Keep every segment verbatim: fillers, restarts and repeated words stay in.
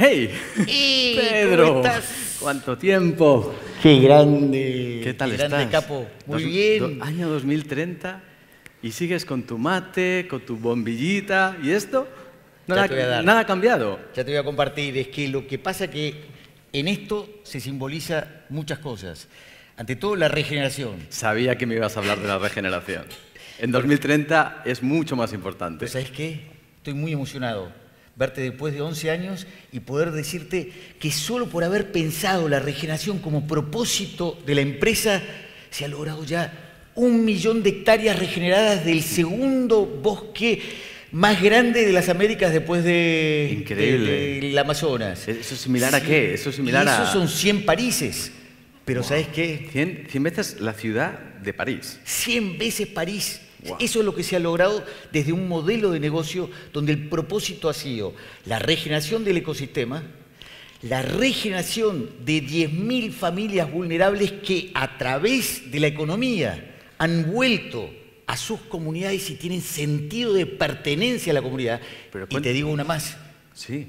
¡Hey! ¡Hey! Pedro, ¿Cómo estás? ¿cuánto tiempo? ¡Qué grande! ¿Qué tal qué grande, estás? capo. Muy Dos- bien. do- año dos mil treinta y sigues con tu mate, con tu bombillita y esto. Nada, te voy a dar. nada ha cambiado. Ya te voy a compartir. Es que lo que pasa que en esto se simboliza muchas cosas. Ante todo, la regeneración. Sabía que me ibas a hablar de la regeneración. En dos mil treinta es mucho más importante. Pero ¿sabes qué? Estoy muy emocionado. Verte después de once años y poder decirte que solo por haber pensado la regeneración como propósito de la empresa se ha logrado ya un millón de hectáreas regeneradas del segundo bosque más grande de las Américas después de, Increíble. de- del Amazonas. ¿Eso es similar a qué? Eso es similar y a... esos son cien Parises. Pero Wow. ¿sabes qué? cien, cien veces la ciudad de París. cien veces París. Wow. Eso es lo que se ha logrado desde un modelo de negocio donde el propósito ha sido la regeneración del ecosistema, la regeneración de diez mil familias vulnerables que a través de la economía han vuelto a sus comunidades y tienen sentido de pertenencia a la comunidad. Pero y cuen- te digo una más, Sí.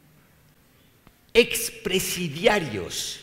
expresidiarios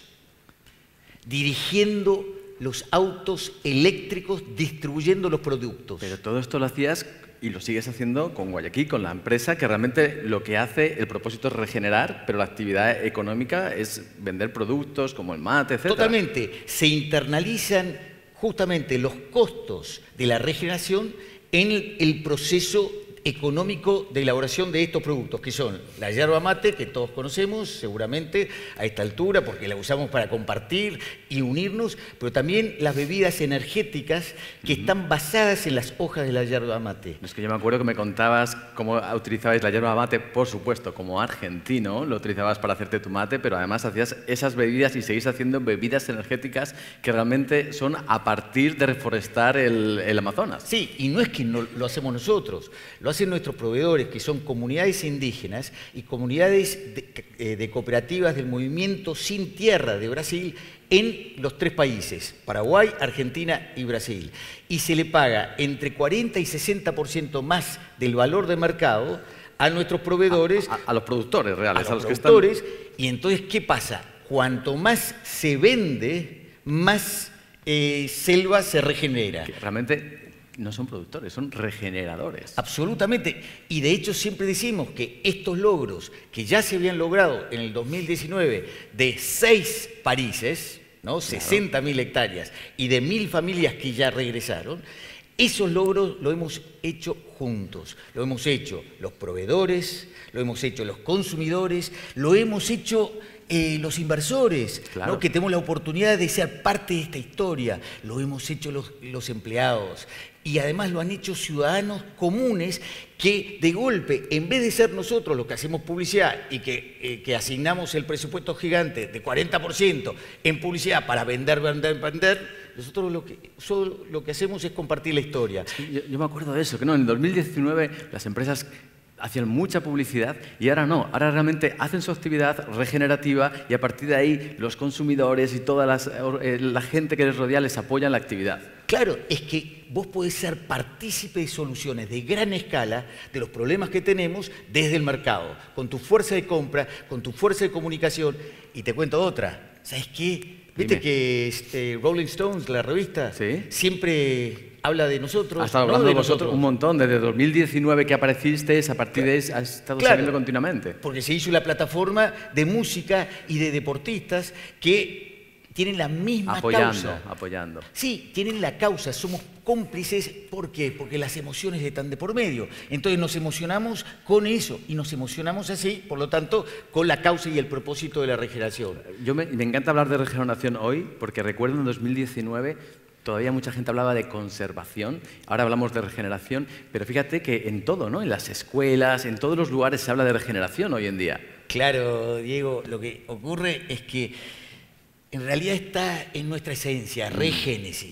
dirigiendo los autos eléctricos, distribuyendo los productos. Pero todo esto lo hacías y lo sigues haciendo con Guayaquil, con la empresa que realmente lo que hace, el propósito es regenerar, pero la actividad económica es vender productos como el mate, etcétera. Totalmente. Se internalizan justamente los costos de la regeneración en el, el proceso económico de elaboración de estos productos, que son la yerba mate, que todos conocemos seguramente a esta altura, porque la usamos para compartir y unirnos, pero también las bebidas energéticas que están basadas en las hojas de la yerba mate. Es que yo me acuerdo que me contabas cómo utilizabais la yerba mate, por supuesto, como argentino, lo utilizabas para hacerte tu mate, pero además hacías esas bebidas y seguís haciendo bebidas energéticas que realmente son a partir de reforestar el, el Amazonas. Sí, y no es que no lo hacemos nosotros, lo hacen nuestros proveedores, que son comunidades indígenas y comunidades de, eh, de cooperativas del movimiento Sin Tierra de Brasil en los tres países, Paraguay, Argentina y Brasil. Y se le paga entre cuarenta y sesenta por ciento más del valor de mercado a nuestros proveedores, A, a los productores a reales, los, a los que productores. están... Y entonces, ¿qué pasa? Cuanto más se vende, más eh, selva se regenera. Que realmente no son productores, son regeneradores. Absolutamente. Y de hecho siempre decimos que estos logros que ya se habían logrado en el dos mil diecinueve de seis Parises, ¿no? sesenta mil hectáreas y de mil familias que ya regresaron, esos logros lo hemos hecho juntos. Lo hemos hecho los proveedores, lo hemos hecho los consumidores, lo hemos hecho eh, los inversores, Claro. ¿no? Que tenemos la oportunidad de ser parte de esta historia. Lo hemos hecho los, los empleados. Y además lo han hecho ciudadanos comunes que de golpe, en vez de ser nosotros los que hacemos publicidad y que, eh, que asignamos el presupuesto gigante de cuarenta por ciento en publicidad para vender, vender, vender, nosotros lo que, solo lo que hacemos es compartir la historia. Sí, Yo, yo me acuerdo de eso, que no, en el dos mil diecinueve las empresas hacían mucha publicidad y ahora no, ahora realmente hacen su actividad regenerativa y a partir de ahí los consumidores y toda las, eh, la gente que les rodea les apoyan la actividad. Claro, es que vos podés ser partícipe de soluciones de gran escala de los problemas que tenemos desde el mercado, con tu fuerza de compra, con tu fuerza de comunicación. Y te cuento otra, ¿sabes qué? Viste Dime. que este, Rolling Stones, la revista, Sí. siempre habla de nosotros. Ha estado ¿no? hablando de de vosotros un montón, desde dos mil diecinueve que aparecisteis, a partir de ahí has estado Claro. saliendo continuamente. Porque se hizo la plataforma de música y de deportistas que tienen la misma Apoyando, causa. apoyando. Sí, tienen la causa, somos cómplices. ¿Por qué? Porque las emociones están de por medio. Entonces nos emocionamos con eso y nos emocionamos así, por lo tanto, con la causa y el propósito de la regeneración. Yo me, me encanta hablar de regeneración hoy porque recuerdo en dos mil diecinueve todavía mucha gente hablaba de conservación, ahora hablamos de regeneración, pero fíjate que en todo, ¿no? En las escuelas, en todos los lugares se habla de regeneración hoy en día. Claro, Diego, lo que ocurre es que en realidad está en nuestra esencia, regénesis.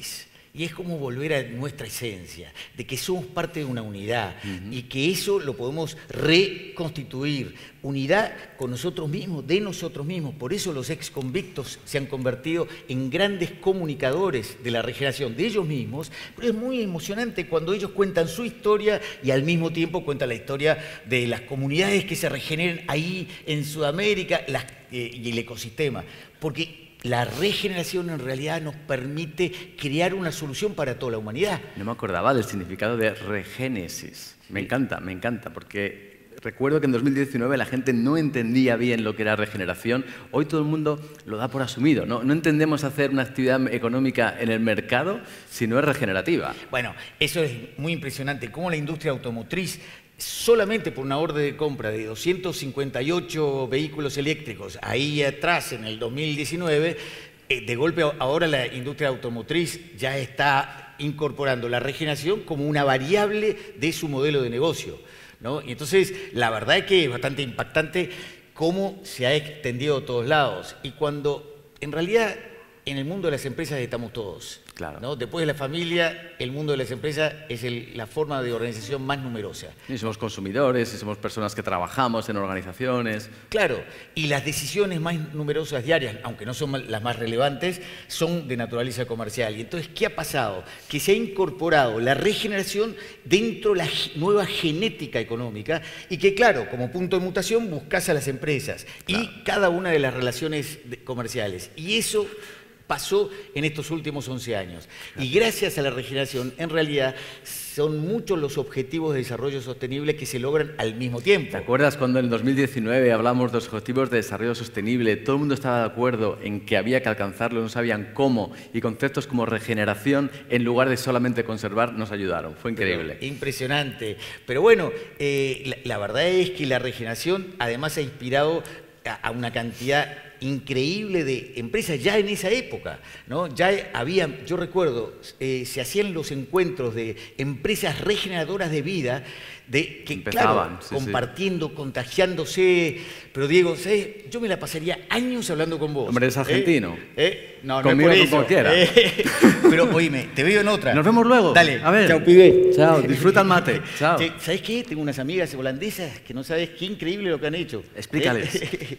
Y es como volver a nuestra esencia, de que somos parte de una unidad uh-huh. y que eso lo podemos reconstituir. Unidad con nosotros mismos, de nosotros mismos. Por eso los ex convictos se han convertido en grandes comunicadores de la regeneración de ellos mismos. Pero es muy emocionante cuando ellos cuentan su historia y al mismo tiempo cuentan la historia de las comunidades que se regeneran ahí en Sudamérica las, eh, y el ecosistema. Porque la regeneración en realidad nos permite crear una solución para toda la humanidad. No me acordaba del significado de regénesis. Me encanta, me encanta, porque recuerdo que en dos mil diecinueve la gente no entendía bien lo que era regeneración. Hoy todo el mundo lo da por asumido. No, no entendemos hacer una actividad económica en el mercado si no es regenerativa. Bueno, eso es muy impresionante. Cómo la industria automotriz, solamente por una orden de compra de doscientos cincuenta y ocho vehículos eléctricos, ahí atrás en el dos mil diecinueve, eh, de golpe ahora la industria automotriz ya está incorporando la regeneración como una variable de su modelo de negocio, ¿no? Y entonces, la verdad es que es bastante impactante cómo se ha extendido a todos lados. Y cuando, en realidad, en el mundo de las empresas estamos todos. Claro. ¿No? Después de la familia, el mundo de las empresas es el, la forma de organización más numerosa. Y somos consumidores, y somos personas que trabajamos en organizaciones. Claro, y las decisiones más numerosas diarias, aunque no son las más relevantes, son de naturaleza comercial. Y entonces, ¿qué ha pasado? Que se ha incorporado la regeneración dentro de la nueva genética económica y que, claro, como punto de mutación, buscas a las empresas claro. y cada una de las relaciones comerciales. Y eso pasó en estos últimos once años. Y gracias a la regeneración, en realidad, son muchos los objetivos de desarrollo sostenible que se logran al mismo tiempo. ¿Te acuerdas cuando en el dos mil diecinueve hablamos de los objetivos de desarrollo sostenible? Todo el mundo estaba de acuerdo en que había que alcanzarlo, no sabían cómo, y conceptos como regeneración, en lugar de solamente conservar, nos ayudaron. Fue increíble. Pero, impresionante. Pero bueno, eh, la, la verdad es que la regeneración además ha inspirado a, a una cantidad increíble de empresas ya en esa época, ¿no? Ya había, yo recuerdo, eh, se hacían los encuentros de empresas regeneradoras de vida, de que Empezaban, claro, sí, compartiendo, sí. contagiándose, pero Diego, ¿sabes? Yo me la pasaría años hablando con vos. Hombre, es argentino. ¿Eh? ¿Eh? No, Conmigo no es por como eso. quiera. Eh, pero oíme, te veo en otra. Nos vemos luego. Dale, a ver. Chao, pibe. Chao, disfruta el mate. Chao. ¿Sabes qué? Tengo unas amigas holandesas que no sabes qué increíble lo que han hecho. Explícales. ¿Eh?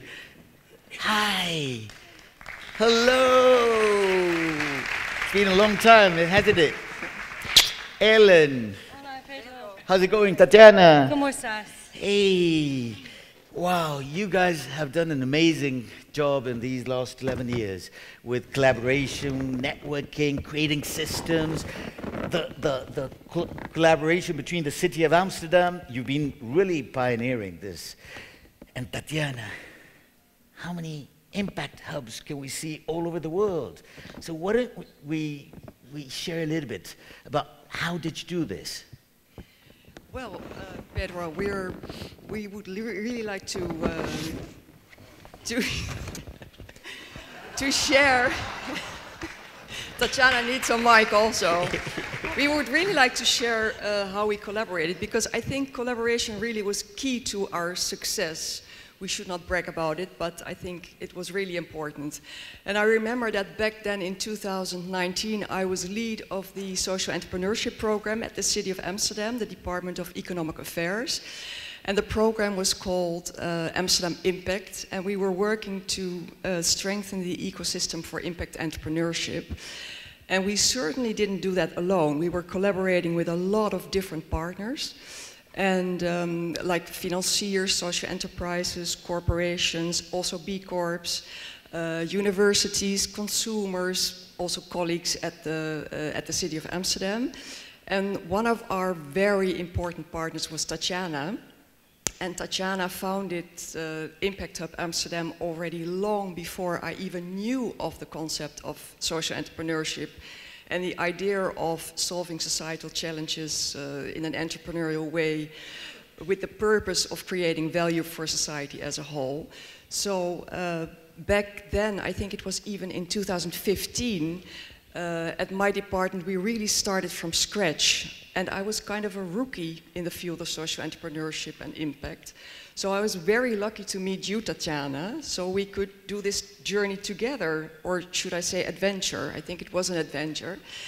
Hi. Hello. It's been a long time, hasn't it? Ellen. Hola, Pedro. How's it going, Tatiana? ¿Cómo estás? Hey. Wow, you guys have done an amazing job in these last eleven years with collaboration, networking, creating systems, the, the, the co collaboration between the city of Amsterdam. You've been really pioneering this. And Tatiana, how many impact hubs can we see all over the world? So why don't we, we share a little bit about how did you do this? Well, uh, Pedro, we're, we would really like to, uh, to, to share. Tatiana needs a mic also. We would really like to share uh, how we collaborated, because I think collaboration really was key to our success. We should not brag about it, but I think it was really important. And I remember that back then in two thousand nineteen, I was lead of the social entrepreneurship program at the City of Amsterdam, the Department of Economic Affairs. And the program was called uh, Amsterdam Impact, and we were working to uh, strengthen the ecosystem for impact entrepreneurship. And we certainly didn't do that alone. We were collaborating with a lot of different partners. And um, like financiers, social enterprises, corporations, also B Corps, uh, universities, consumers, also colleagues at the, uh, at the City of Amsterdam. And one of our very important partners was Tatiana. And Tatiana founded uh, Impact Hub Amsterdam already long before I even knew of the concept of social entrepreneurship and the idea of solving societal challenges uh, in an entrepreneurial way with the purpose of creating value for society as a whole. So uh, back then, I think it was even in two thousand fifteen, uh, at my department, we really started from scratch. And I was kind of a rookie in the field of social entrepreneurship and impact. So I was very lucky to meet you, Tatiana, so we could do this journey together, or should I say adventure? I think it was an adventure.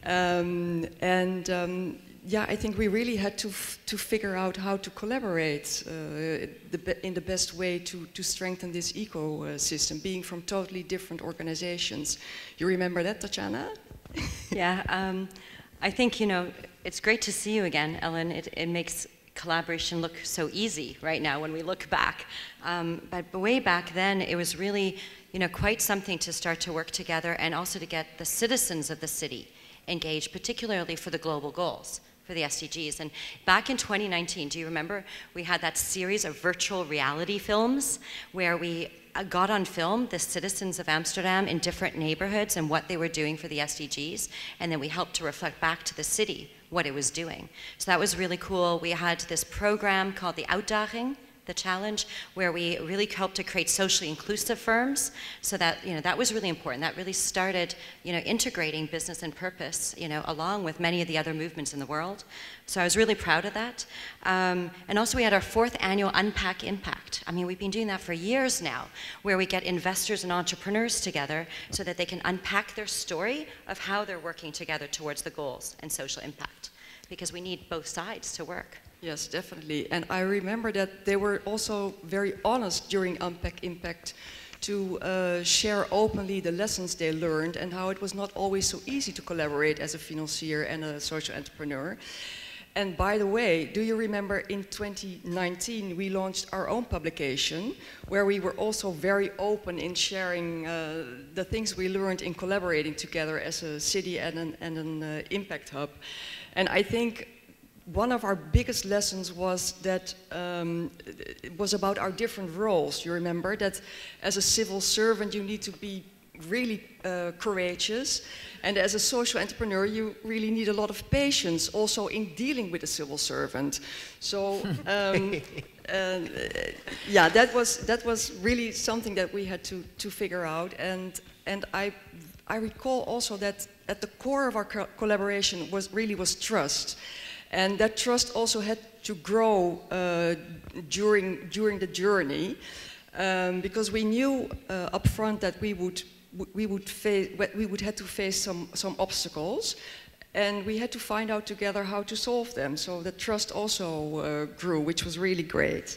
Um, and um, yeah, I think we really had to f to figure out how to collaborate uh, the be in the best way to, to strengthen this ecosystem, being from totally different organizations. You remember that, Tatjana? Yeah, um, I think, you know, it's great to see you again, Ellen. It, it makes collaboration look so easy right now when we look back. Um, but way back then, it was really, you know, quite something to start to work together and also to get the citizens of the city engaged, particularly for the global goals, for the S D Gs. And back in twenty nineteen, do you remember, we had that series of virtual reality films where we got on film the citizens of Amsterdam in different neighborhoods and what they were doing for the S D Gs, and then we helped to reflect back to the city what it was doing. So that was really cool. We had this program called the Uitdaging, the challenge, where we really helped to create socially inclusive firms. So that, you know, that was really important. That really started, you know, integrating business and purpose, you know, along with many of the other movements in the world. So I was really proud of that. Um, and also we had our fourth annual Unpack Impact. I mean, we've been doing that for years now, where we get investors and entrepreneurs together so that they can unpack their story of how they're working together towards the goals and social impact, because we need both sides to work. Yes, definitely. And I remember that they were also very honest during Unpack Impact to uh, share openly the lessons they learned and how it was not always so easy to collaborate as a financier and a social entrepreneur. And by the way, do you remember in twenty nineteen we launched our own publication where we were also very open in sharing uh, the things we learned in collaborating together as a city and an, and an uh, impact hub. And I think one of our biggest lessons was that um, it was about our different roles. You remember that as a civil servant you need to be really uh, courageous, and as a social entrepreneur you really need a lot of patience also in dealing with a civil servant. So um, uh, yeah, that was that was really something that we had to to figure out. And and I I recall also that at the core of our co collaboration was really was trust. And that trust also had to grow uh, during, during the journey, um, because we knew uh, up front that we would, we would, face, we would have to face some, some obstacles, and we had to find out together how to solve them. So the trust also uh, grew, which was really great.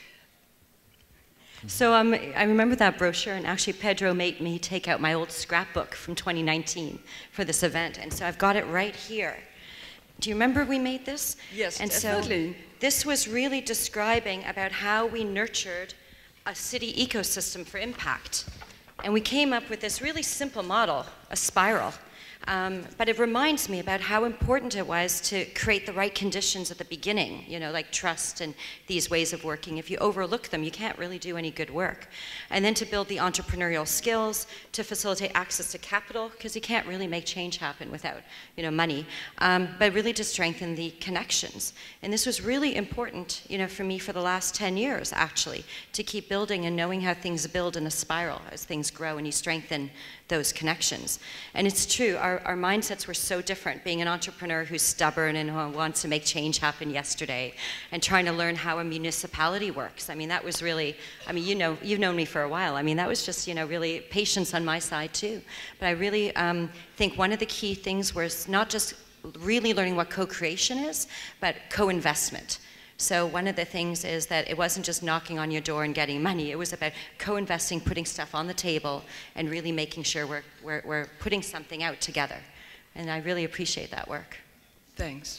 So um, I remember that brochure, and actually Pedro made me take out my old scrapbook from twenty nineteen for this event, and so I've got it right here. Do you remember we made this? Yes, and definitely. So this was really describing about how we nurtured a city ecosystem for impact. And we came up with this really simple model, a spiral. Um, but it reminds me about how important it was to create the right conditions at the beginning, you know, like trust and these ways of working. If you overlook them, you can't really do any good work. And then to build the entrepreneurial skills, to facilitate access to capital, because you can't really make change happen without, you know, money, um, but really to strengthen the connections. And this was really important, you know, for me for the last ten years, actually, to keep building and knowing how things build in a spiral as things grow and you strengthen those connections. And it's true, our, our mindsets were so different, being an entrepreneur who's stubborn and who wants to make change happen yesterday, and trying to learn how a municipality works. I mean, that was really, I mean, you know, you've known me for a while. I mean, that was just, you know, really patience on my side too. But I really um, think one of the key things was not just really learning what co-creation is, but co-investment. So one of the things is that it wasn't just knocking on your door and getting money. It was about co-investing, putting stuff on the table, and really making sure we're, we're, we're putting something out together. And I really appreciate that work. Thanks.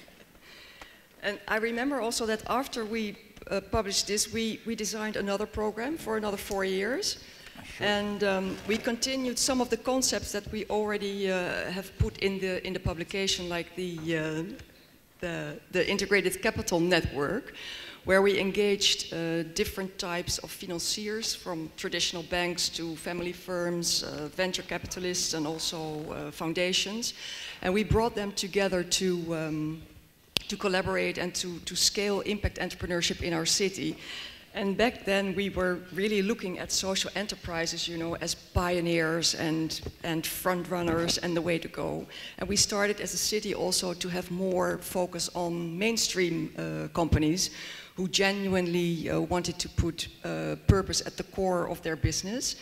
And I remember also that after we uh, published this, we, we designed another program for another four years. Sure. And um, we continued some of the concepts that we already uh, have put in the, in the publication, like the uh, The, the integrated capital network, where we engaged uh, different types of financiers, from traditional banks to family firms, uh, venture capitalists, and also uh, foundations. And we brought them together to, um, to collaborate and to, to scale impact entrepreneurship in our city. And back then we were really looking at social enterprises, you know, as pioneers and, and front runners and the way to go. And we started as a city also to have more focus on mainstream uh, companies who genuinely uh, wanted to put uh, purpose at the core of their business.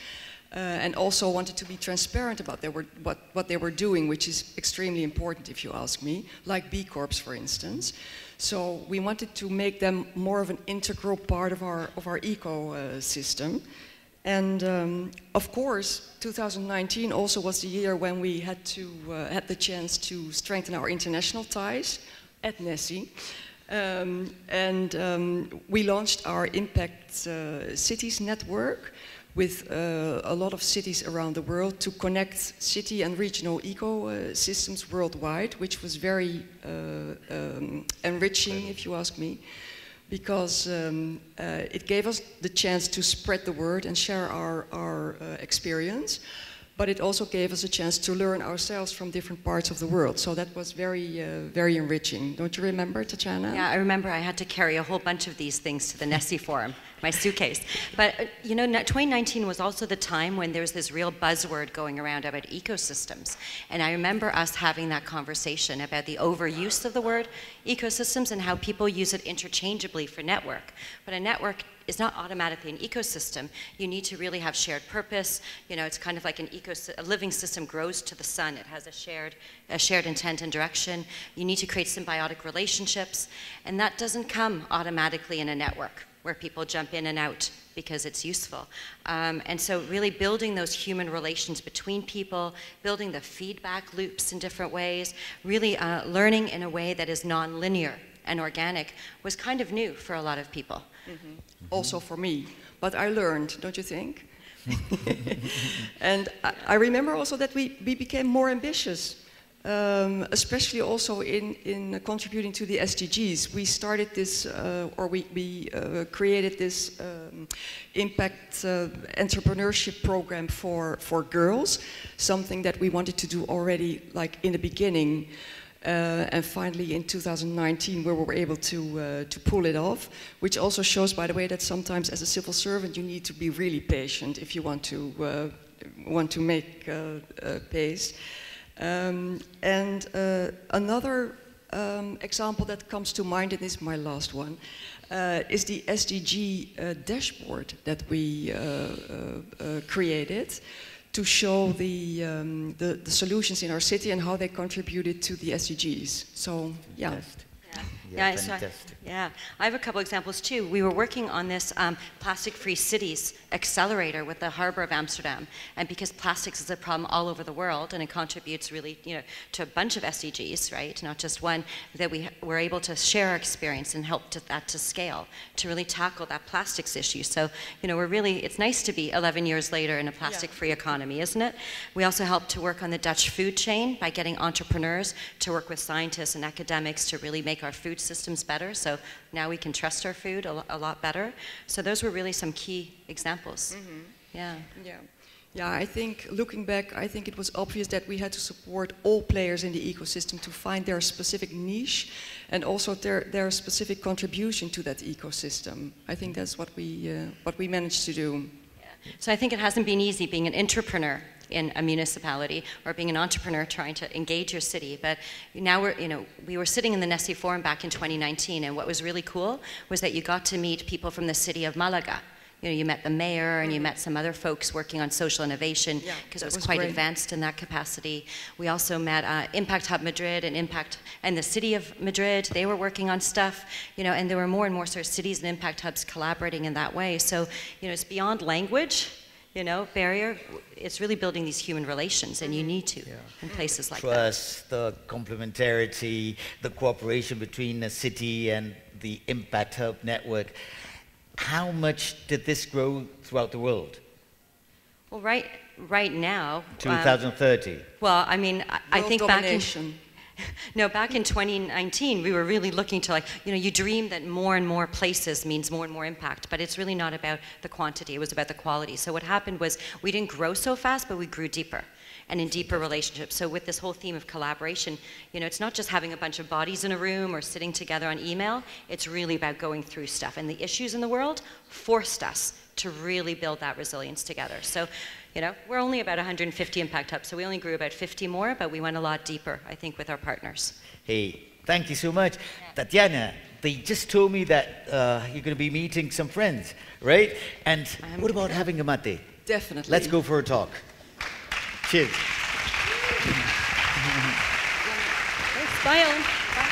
uh, and also wanted to be transparent about their, what, what they were doing, which is extremely important if you ask me, like B Corps, for instance. So we wanted to make them more of an integral part of our, of our ecosystem. And um, of course, two thousand nineteen also was the year when we had to uh, had the chance to strengthen our international ties at Nessie. Um, and um, we launched our Impact uh, Cities network with uh, a lot of cities around the world to connect city and regional ecosystems worldwide, which was very uh, um, enriching, if you ask me, because um, uh, it gave us the chance to spread the word and share our, our uh, experience. But it also gave us a chance to learn ourselves from different parts of the world. So that was very, uh, very enriching. Don't you remember, Tatjana? Yeah, I remember I had to carry a whole bunch of these things to the Nessie Forum, my suitcase. But, uh, you know, twenty nineteen was also the time when there was this real buzzword going around about ecosystems. And I remember us having that conversation about the overuse of the word ecosystems and how people use it interchangeably for network. But a network is not automatically an ecosystem. You need to really have shared purpose. You know, it's kind of like an ecosystem. A living system grows to the sun. It has a shared, a shared intent and direction. You need to create symbiotic relationships, and that doesn't come automatically in a network where people jump in and out because it's useful. Um, and so really building those human relations between people, building the feedback loops in different ways, really uh, learning in a way that is non-linear and organic was kind of new for a lot of people. Mm-hmm. Mm-hmm. Also for me, but I learned, don't you think? And I, I remember also that we, we became more ambitious, um, especially also in, in contributing to the S D Gs. We started this, uh, or we, we uh, created this um, impact uh, entrepreneurship program for, for girls, something that we wanted to do already like in the beginning. Uh, and finally, in two thousand nineteen, we were able to uh, to pull it off, which also shows, by the way, that sometimes as a civil servant you need to be really patient if you want to uh, want to make uh, uh, pace. Um, and uh, another um, example that comes to mind, and this is my last one, uh, is the S D G uh, dashboard that we uh, uh, uh, created to show the, um, the, the solutions in our city and how they contributed to the S D Gs. So, yeah. Fantastic. Yeah, Yeah, yeah, so I, fantastic. yeah, I have a couple examples too. We were working on this um, plastic-free cities accelerator with the Harbor of Amsterdam, and because plastics is a problem all over the world, and it contributes really, you know, to a bunch of S D Gs, right? Not just one. That we were able to share our experience and help to, that to scale to really tackle that plastics issue. So, you know, we're really. It's nice to be eleven years later in a plastic-free Yeah. economy, isn't it? We also helped to work on the Dutch food chain by getting entrepreneurs to work with scientists and academics to really make our food systems better. So now we can trust our food a, lo a lot better. So those were really some key examples. Mm-hmm. Yeah. Yeah. Yeah, I think, looking back, I think it was obvious that we had to support all players in the ecosystem to find their specific niche and also their, their specific contribution to that ecosystem. I think that's what we, uh, what we managed to do. Yeah. So I think it hasn't been easy being an entrepreneur in a municipality or being an entrepreneur trying to engage your city. But now we're, you know, we were sitting in the Nessie Forum back in twenty nineteen, and what was really cool was that you got to meet people from the city of Malaga. You know, you met the mayor and you met some other folks working on social innovation because yeah, it was, was quite great. advanced in that capacity. We also met uh, Impact Hub Madrid and Impact and the city of Madrid. They were working on stuff, you know, and there were more and more sort of cities and impact hubs collaborating in that way. So, you know, it's beyond language, you know, barrier. It's really building these human relations, and you need to Yeah. in places like Trust, the complementarity, the cooperation between the city and the Impact Hub network. How much did this grow throughout the world? that. Well, right, right now. um, twenty thirty. well, I mean, I, I World think back in. domination. No, back in twenty nineteen, we were really looking to, like, you know, you dream that more and more places means more and more impact, but it's really not about the quantity, it was about the quality. So what happened was we didn't grow so fast, but we grew deeper and in deeper relationships. So with this whole theme of collaboration, you know, it's not just having a bunch of bodies in a room or sitting together on email, it's really about going through stuff. And the issues in the world forced us to really build that resilience together. So, you know, we're only about one hundred fifty impact hubs, so we only grew about fifty more, but we went a lot deeper, I think, with our partners. Hey, thank you so much. Tatjana, they just told me that uh, you're going to be meeting some friends, right? And I'm what about gonna- having a mate? Definitely. Let's go for a talk. Cheers. Thanks, bye, Ellen. Bye.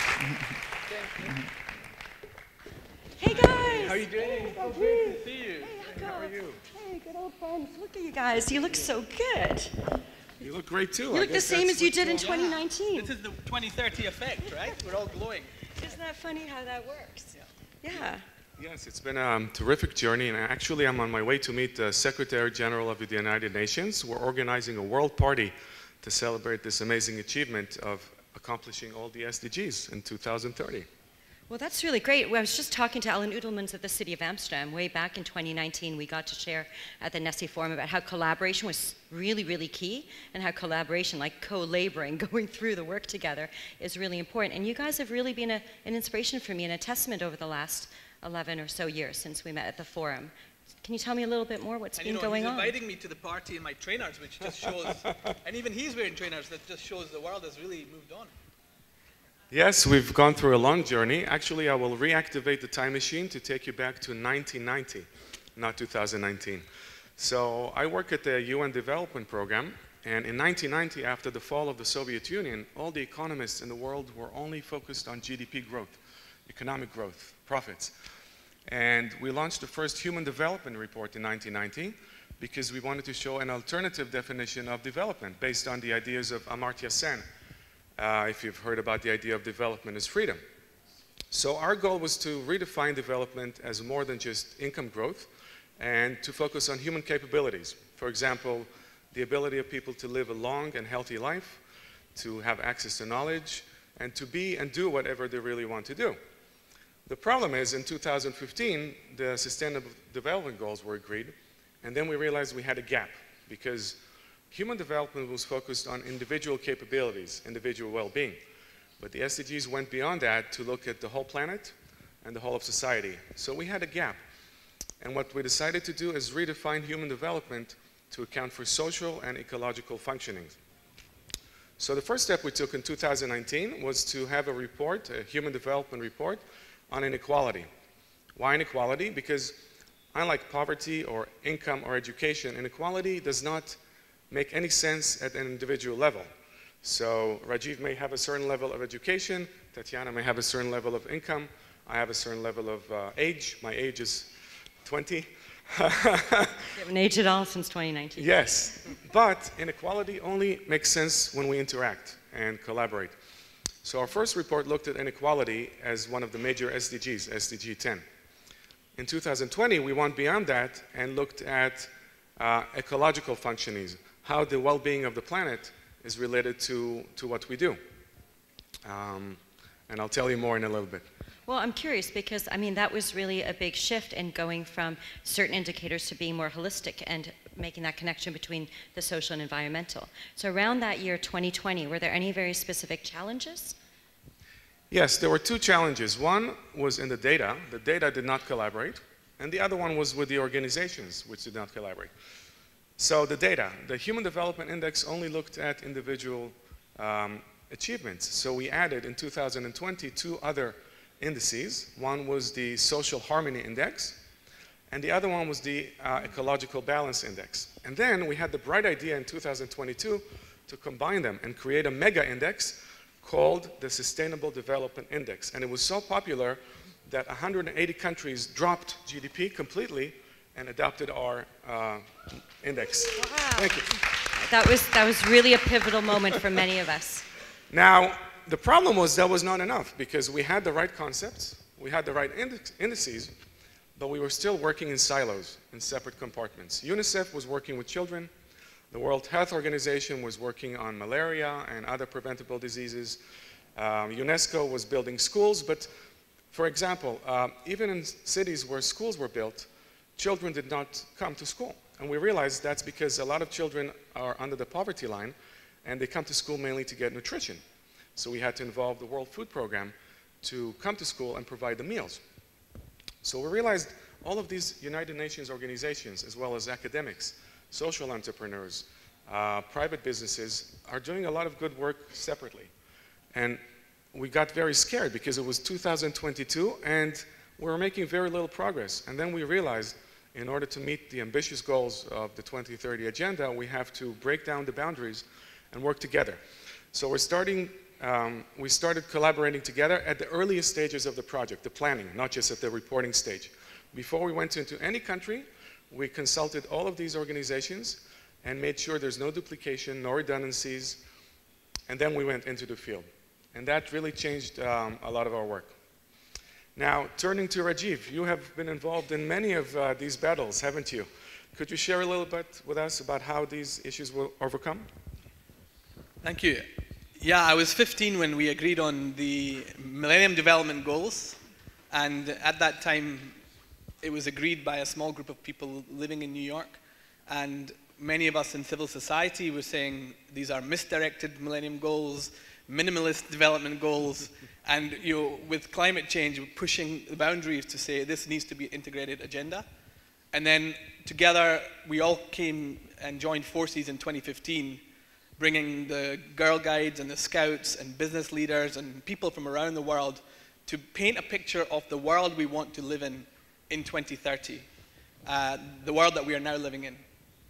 Hey, guys. How are you doing? So great to see you. Hey, how are you? Hey, good old friends. Look at you guys. You look so good. You look great too. You look the same as you did in twenty nineteen. This is the twenty thirty effect, right? We're all glowing. Isn't that funny how that works? Yeah. Yeah. Yes, it's been a um, terrific journey, and actually I'm on my way to meet the Secretary General of the United Nations. We're organizing a world party to celebrate this amazing achievement of accomplishing all the S D Gs in two thousand thirty. Well, that's really great. Well, I was just talking to Alan Udelmans at the City of Amsterdam. Way back in twenty nineteen, we got to share at the Nessie Forum about how collaboration was really, really key, and how collaboration, like co-laboring, going through the work together, is really important. And you guys have really been a, an inspiration for me and a testament over the last eleven or so years since we met at the forum. Can you tell me a little bit more what's and been you know, going he's on? inviting me to the party in my trainers, which just shows, and even he's wearing trainers, that just shows the world has really moved on. Yes, we've gone through a long journey. Actually, I will reactivate the time machine to take you back to nineteen ninety, not two thousand nineteen. So I work at the U N Development Program, and in nineteen ninety, after the fall of the Soviet Union, all the economists in the world were only focused on G D P growth, economic growth, profits. And we launched the first Human Development Report in nineteen ninety because we wanted to show an alternative definition of development based on the ideas of Amartya Sen. Uh, if you've heard about the idea of development as freedom. So our goal was to redefine development as more than just income growth and to focus on human capabilities. For example, the ability of people to live a long and healthy life, to have access to knowledge, and to be and do whatever they really want to do. The problem is, in two thousand fifteen, the Sustainable Development Goals were agreed, and then we realized we had a gap because human development was focused on individual capabilities, individual well-being. But the S D Gs went beyond that to look at the whole planet and the whole of society. So we had a gap. And what we decided to do is redefine human development to account for social and ecological functioning. So the first step we took in two thousand nineteen was to have a report, a human development report, on inequality. Why inequality? Because unlike poverty or income or education, inequality does not make any sense at an individual level. So Rajiv may have a certain level of education, Tatiana may have a certain level of income, I have a certain level of uh, age. My age is twenty. You haven't aged at all since twenty nineteen. Yes, but inequality only makes sense when we interact and collaborate. So our first report looked at inequality as one of the major S D Gs, S D G ten. In two thousand twenty, we went beyond that and looked at uh, ecological functionings, how the well-being of the planet is related to, to what we do. Um, and I'll tell you more in a little bit. Well, I'm curious because, I mean, that was really a big shift in going from certain indicators to being more holistic and making that connection between the social and environmental. So around that year, twenty twenty, were there any very specific challenges? Yes, there were two challenges. One was in the data. The data did not collaborate. And the other one was with the organizations, which did not collaborate. So the data, the Human Development Index only looked at individual um, achievements. So we added in two thousand twenty two other indices. One was the Social Harmony Index, and the other one was the uh, Ecological Balance Index. And then we had the bright idea in two thousand twenty-two to combine them and create a mega index called the Sustainable Development Index. And it was so popular that one hundred eighty countries dropped G D P completely and adopted our uh, index. Wow. Thank you. That was, that was really a pivotal moment for many of us. Now, the problem was that was not enough because we had the right concepts, we had the right index, indices, but we were still working in silos, in separate compartments. UNICEF was working with children. The World Health Organization was working on malaria and other preventable diseases. Um, UNESCO was building schools, but for example, uh, even in cities where schools were built, children did not come to school. And we realized that's because a lot of children are under the poverty line and they come to school mainly to get nutrition. So we had to involve the World Food Program to come to school and provide the meals. So we realized all of these United Nations organizations, as well as academics, social entrepreneurs, uh, private businesses, are doing a lot of good work separately. And we got very scared because it was two thousand twenty-two and we were making very little progress. And then we realized in order to meet the ambitious goals of the twenty thirty agenda, we have to break down the boundaries and work together. So we're starting, um, we started collaborating together at the earliest stages of the project, the planning, not just at the reporting stage. Before we went into any country, we consulted all of these organizations and made sure there's no duplication, no redundancies, and then we went into the field. And that really changed um, a lot of our work. Now, turning to Rajiv, you have been involved in many of uh, these battles, haven't you? Could you share a little bit with us about how these issues were overcome? Thank you. Yeah, I was fifteen when we agreed on the Millennium Development Goals, and at that time it was agreed by a small group of people living in New York, and many of us in civil society were saying these are misdirected Millennium Goals, minimalist development goals, and you know, with climate change, we're pushing the boundaries to say this needs to be an integrated agenda. And then together, we all came and joined forces in twenty fifteen, bringing the Girl Guides and the Scouts and business leaders and people from around the world to paint a picture of the world we want to live in in twenty thirty, uh, the world that we are now living in.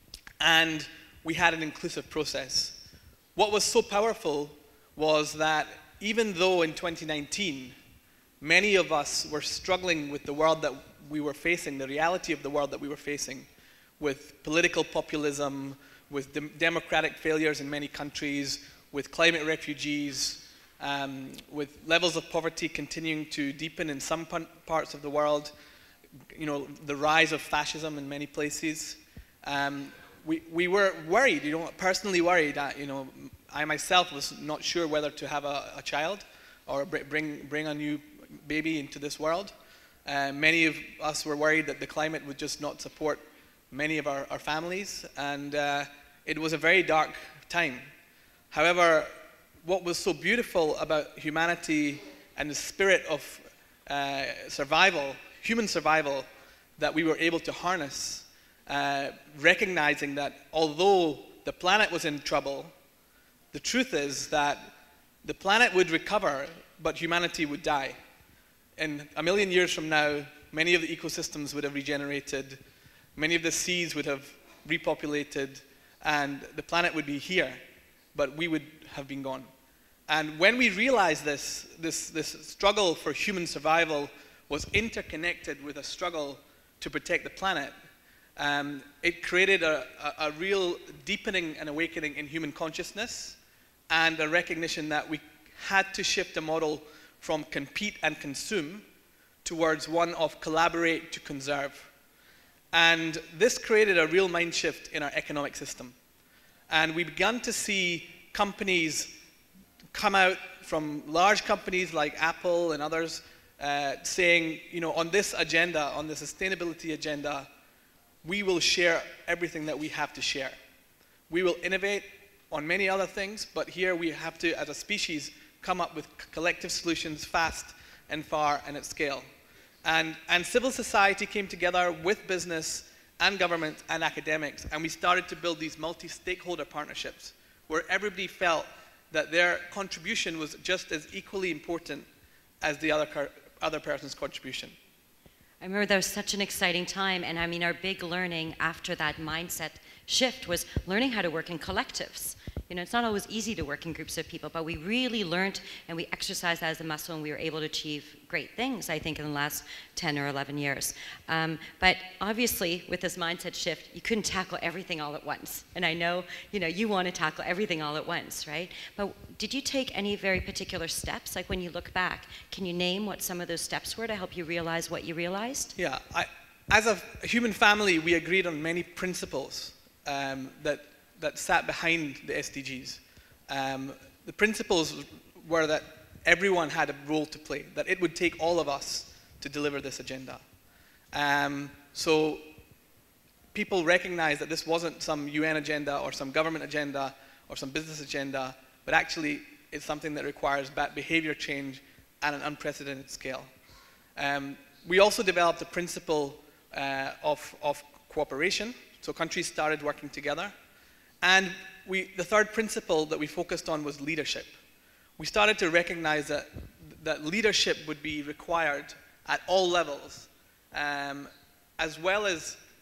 And we had an inclusive process. What was so powerful was that even though in twenty nineteen, many of us were struggling with the world that we were facing, the reality of the world that we were facing, with political populism, with dem democratic failures in many countries, with climate refugees, um, with levels of poverty continuing to deepen in some parts of the world, you know, the rise of fascism in many places. Um, we, we were worried, you know, personally worried that, you know, I myself was not sure whether to have a, a child or bring, bring a new baby into this world. Uh, many of us were worried that the climate would just not support many of our, our families, and uh, it was a very dark time. However, what was so beautiful about humanity and the spirit of uh, survival, human survival, that we were able to harness, uh, recognizing that although the planet was in trouble, the truth is that the planet would recover, but humanity would die. And a million years from now, many of the ecosystems would have regenerated, many of the seas would have repopulated, and the planet would be here, but we would have been gone. And when we realized this, this, this struggle for human survival was interconnected with a struggle to protect the planet, um, it created a, a, a real deepening and awakening in human consciousness, and a recognition that we had to shift the model from compete and consume towards one of collaborate to conserve. And this created a real mind shift in our economic system. And we began to see companies come out from large companies like Apple and others uh, saying, you know, on this agenda, on the sustainability agenda, we will share everything that we have to share. We will innovate on many other things, but here we have to, as a species, come up with collective solutions fast and far and at scale. And, and civil society came together with business and government and academics, and we started to build these multi-stakeholder partnerships where everybody felt that their contribution was just as equally important as the other, other person's contribution. I remember that was such an exciting time, and I mean, our big learning after that mindset shift was learning how to work in collectives. You know, it's not always easy to work in groups of people, but we really learned and we exercised that as a muscle, and we were able to achieve great things, I think, in the last ten or eleven years. Um, but obviously, with this mindset shift, you couldn't tackle everything all at once. And I know, you know, you want to tackle everything all at once, right? But did you take any very particular steps? Like when you look back, can you name what some of those steps were to help you realize what you realized? Yeah, I, as a human family, we agreed on many principles um, that that sat behind the S D Gs. Um, the principles were that everyone had a role to play, that it would take all of us to deliver this agenda. Um, so people recognized that this wasn't some U N agenda or some government agenda or some business agenda, but actually it's something that requires behavior change at an unprecedented scale. Um, we also developed a principle uh, of, of cooperation, so countries started working together. And we, the third principle that we focused on was leadership. We started to recognize that, that leadership would be required at all levels, um, as well as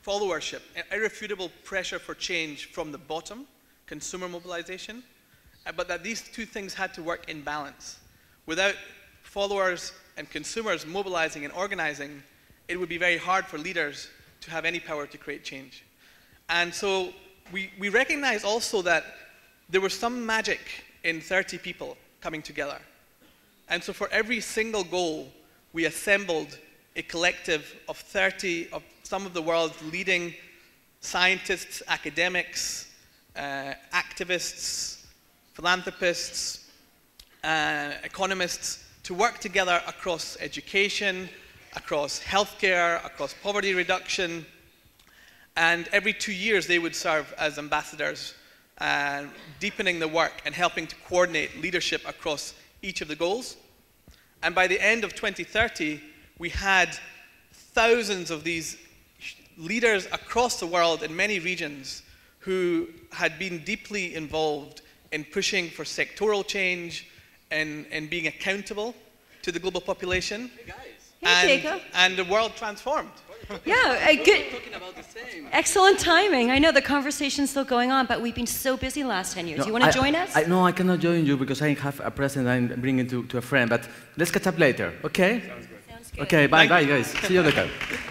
followership, irrefutable pressure for change from the bottom, consumer mobilization, uh, but that these two things had to work in balance. Without followers and consumers mobilizing and organizing, it would be very hard for leaders to have any power to create change. And so we, we recognize also that there was some magic in thirty people coming together. And so for every single goal, we assembled a collective of thirty of some of the world's leading scientists, academics, uh, activists, philanthropists, uh, economists, to work together across education, across healthcare, across poverty reduction. And every two years, they would serve as ambassadors, uh, deepening the work and helping to coordinate leadership across each of the goals. And by the end of twenty thirty, we had thousands of these leaders across the world in many regions who had been deeply involved in pushing for sectoral change and, and being accountable to the global population. Hey guys. Hey, and, Jacob. and the world transformed. Yeah, a good, Talking about the same. excellent timing. I know the conversation's still going on, but we've been so busy last ten years. No, you want to I- join us? I, no, I cannot join you because I have a present I'm bringing to, to a friend, but let's catch up later, okay? Sounds good. Okay, bye, bye, guys. See you later.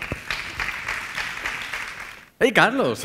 Hey, Carlos.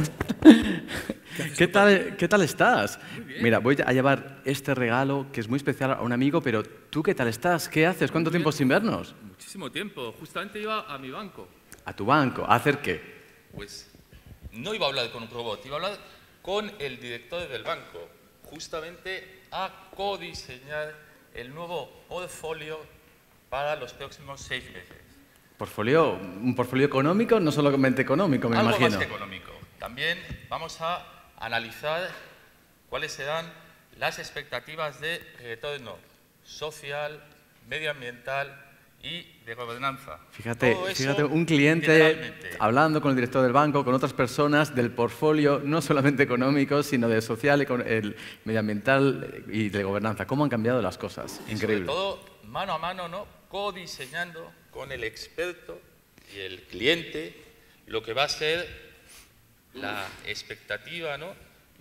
¿Qué tal, ¿Qué tal estás? Mira, voy a llevar este regalo que es muy especial a un amigo, pero ¿tú qué tal estás? ¿Qué haces? ¿Cuánto tiempo sin vernos? Muchísimo tiempo. Justamente iba a mi banco. A tu banco. ¿A hacer qué? Pues no iba a hablar con un robot, iba a hablar con el director del banco, justamente a codiseñar el nuevo portfolio para los próximos seis meses. Portfolio, un portfolio económico, no solamente económico, me Algo imagino. más que económico. También vamos a analizar cuáles serán las expectativas de retorno social, medioambiental y de gobernanza. Fíjate, Todo eso, fíjate, un cliente literalmente. hablando con el director del banco, con otras personas del portfolio, no solamente económico, sino de social, econ- el medioambiental y de gobernanza. ¿Cómo han cambiado las cosas? Y Increíble. sobre todo, mano a mano, ¿no? Codiseñando con el experto y el cliente lo que va a ser la expectativa, ¿no?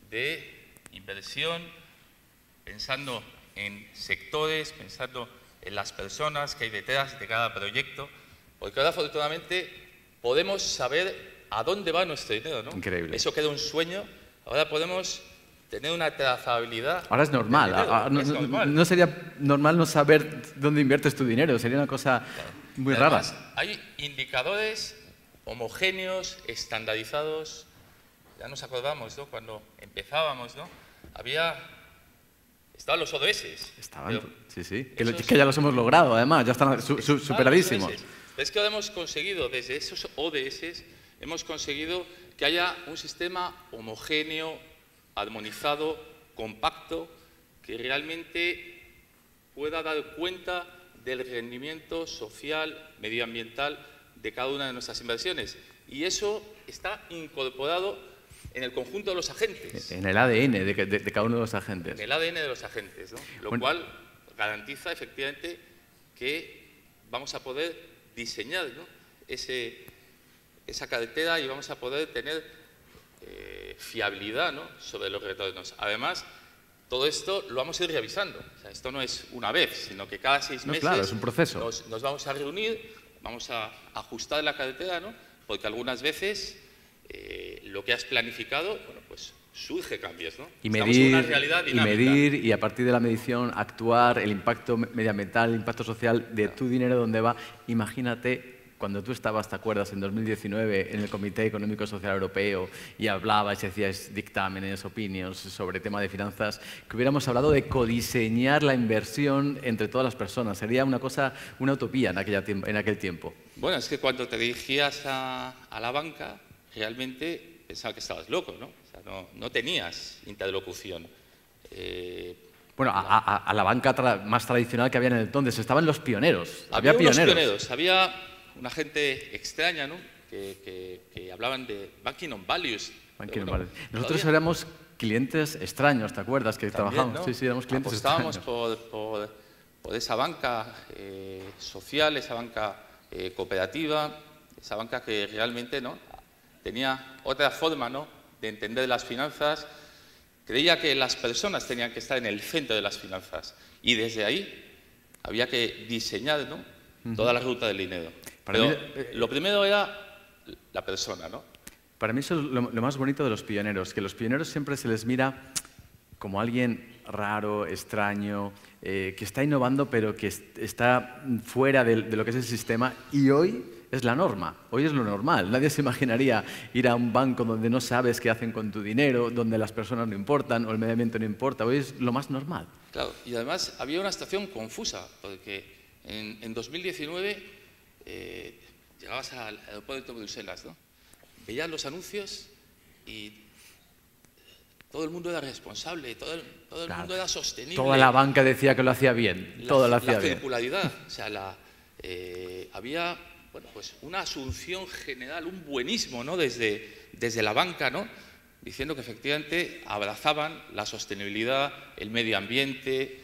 De inversión, pensando en sectores, pensando en las personas que hay detrás de cada proyecto, porque ahora afortunadamente podemos saber a dónde va nuestro dinero, ¿no? Increíble. Eso queda un sueño, ahora podemos tener una trazabilidad. Ahora es normal. del dinero, Ah, ah, no, es no- normal. no sería normal no saber dónde inviertes tu dinero. Sería una cosa muy rara. Además, hay indicadores homogéneos, estandarizados. Ya nos acordamos, ¿no? Cuando empezábamos, ¿no? Había... Estaban los O D S. Estaban, pero sí, sí. Que, lo- esos- que ya los hemos logrado, además. Ya están su- su- estaban los superadísimos. O D S. Pero es que ahora hemos conseguido, desde esos O D S, hemos conseguido que haya un sistema homogéneo, armonizado, compacto, que realmente pueda dar cuenta del rendimiento social, medioambiental de cada una de nuestras inversiones. Y eso está incorporado en el conjunto de los agentes, En el A D N de, que- de- de cada uno de los agentes. en el A D N de los agentes, ¿no? Lo Bueno. cual garantiza efectivamente que vamos a poder diseñar, ¿no? Ese, esa cartera y vamos a poder tener eh, fiabilidad, ¿no? Sobre los retornos. Además, todo esto lo vamos a ir revisando. O sea, esto no es una vez, sino que cada seis No, meses claro, es un proceso. Nos, nos vamos a reunir, vamos a ajustar la cartera, ¿no? Porque algunas veces eh, lo que has planificado, bueno, pues surge cambios, ¿no? Y Estamos en una medir, realidad y dinámica. medir, y a partir de la medición actuar, el impacto me- medioambiental, el impacto social de tu dinero, dónde va. Imagínate cuando tú estabas, ¿te acuerdas?, en dos mil diecinueve en el Comité Económico y Social Europeo y hablabas y hacías dictámenes, opinions sobre tema de finanzas, que hubiéramos hablado de codiseñar la inversión entre todas las personas. Sería una cosa, una utopía en, aquella tiemp- en aquel tiempo. Bueno, es que cuando te dirigías a, a la banca, realmente pensaba que estabas loco, ¿no? O sea, no, no tenías interlocución. Eh, Bueno, a, a- a la banca tra- más tradicional que había en el entonces, estaban los pioneros. había Había unos pioneros. pioneros, había una gente extraña, ¿no? Que, que- que hablaban de banking on values. Banking Pero on bueno, values. Nosotros todavía éramos clientes extraños, ¿te acuerdas? Que también, trabajamos. ¿no? Sí, sí, éramos clientes Apostábamos extraños. por, por, por esa banca eh, social, esa banca eh, cooperativa, esa banca que realmente, ¿no? tenía otra forma, ¿no?, de entender las finanzas. Creía que las personas tenían que estar en el centro de las finanzas y desde ahí había que diseñar, ¿no?, uh-huh. toda la ruta del dinero. Para Pero mí, eh, lo primero era la persona, ¿no? Para mí eso es lo, lo más bonito de los pioneros, que los pioneros siempre se les mira como alguien raro, extraño, eh, que está innovando pero que est está fuera de, de lo que es el sistema, y hoy es la norma, hoy es lo normal. Nadie se imaginaría ir a un banco donde no sabes qué hacen con tu dinero, donde las personas no importan o el medio ambiente no importa. Hoy es lo más normal. Claro, y además había una situación confusa, porque en, en dos mil diecinueve eh, llegabas al aeropuerto de Bruselas, ¿no? Veías los anuncios y todo el mundo era responsable, todo el, todo el Claro. mundo era sostenible. Toda la banca decía que lo hacía bien, La, todo lo hacía la bien. circularidad, o sea, la, eh, había bueno, pues una asunción general, un buenismo, ¿no?, desde, desde la banca, ¿no?, diciendo que efectivamente abrazaban la sostenibilidad, el medio ambiente,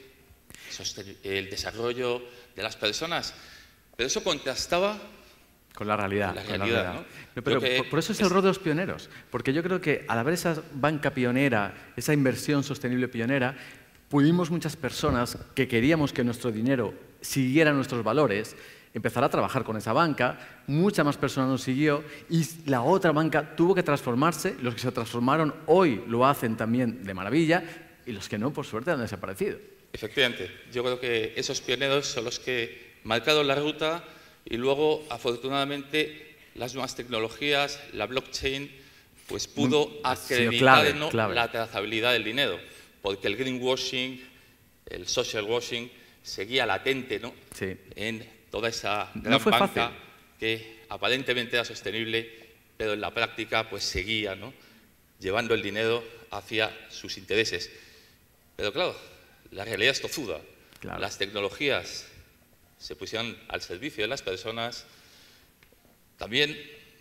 el desarrollo de las personas. Pero eso contrastaba Con la realidad. La con la realidad, realidad. ¿no? No, pero Lo que por, por eso es es- el rol de los pioneros, porque yo creo que al haber esa banca pionera, esa inversión sostenible pionera, pudimos muchas personas que queríamos que nuestro dinero siguiera nuestros valores, empezar a trabajar con esa banca, mucha más personas nos siguió y la otra banca tuvo que transformarse, los que se transformaron hoy lo hacen también de maravilla y los que no, por suerte, han desaparecido. Efectivamente, yo creo que esos pioneros son los que marcaron la ruta y luego, afortunadamente, las nuevas tecnologías, la blockchain, pues pudo Mm, ha sido acreditar, clave, ¿no?, clave. la trazabilidad del dinero, porque el greenwashing, el social washing, seguía latente, ¿no?, Sí. en toda esa No gran fue banca fácil. que aparentemente era sostenible, pero en la práctica pues seguía, ¿no?, llevando el dinero hacia sus intereses. Pero claro, la realidad es tozuda. Claro. Las tecnologías se pusieron al servicio de las personas. También,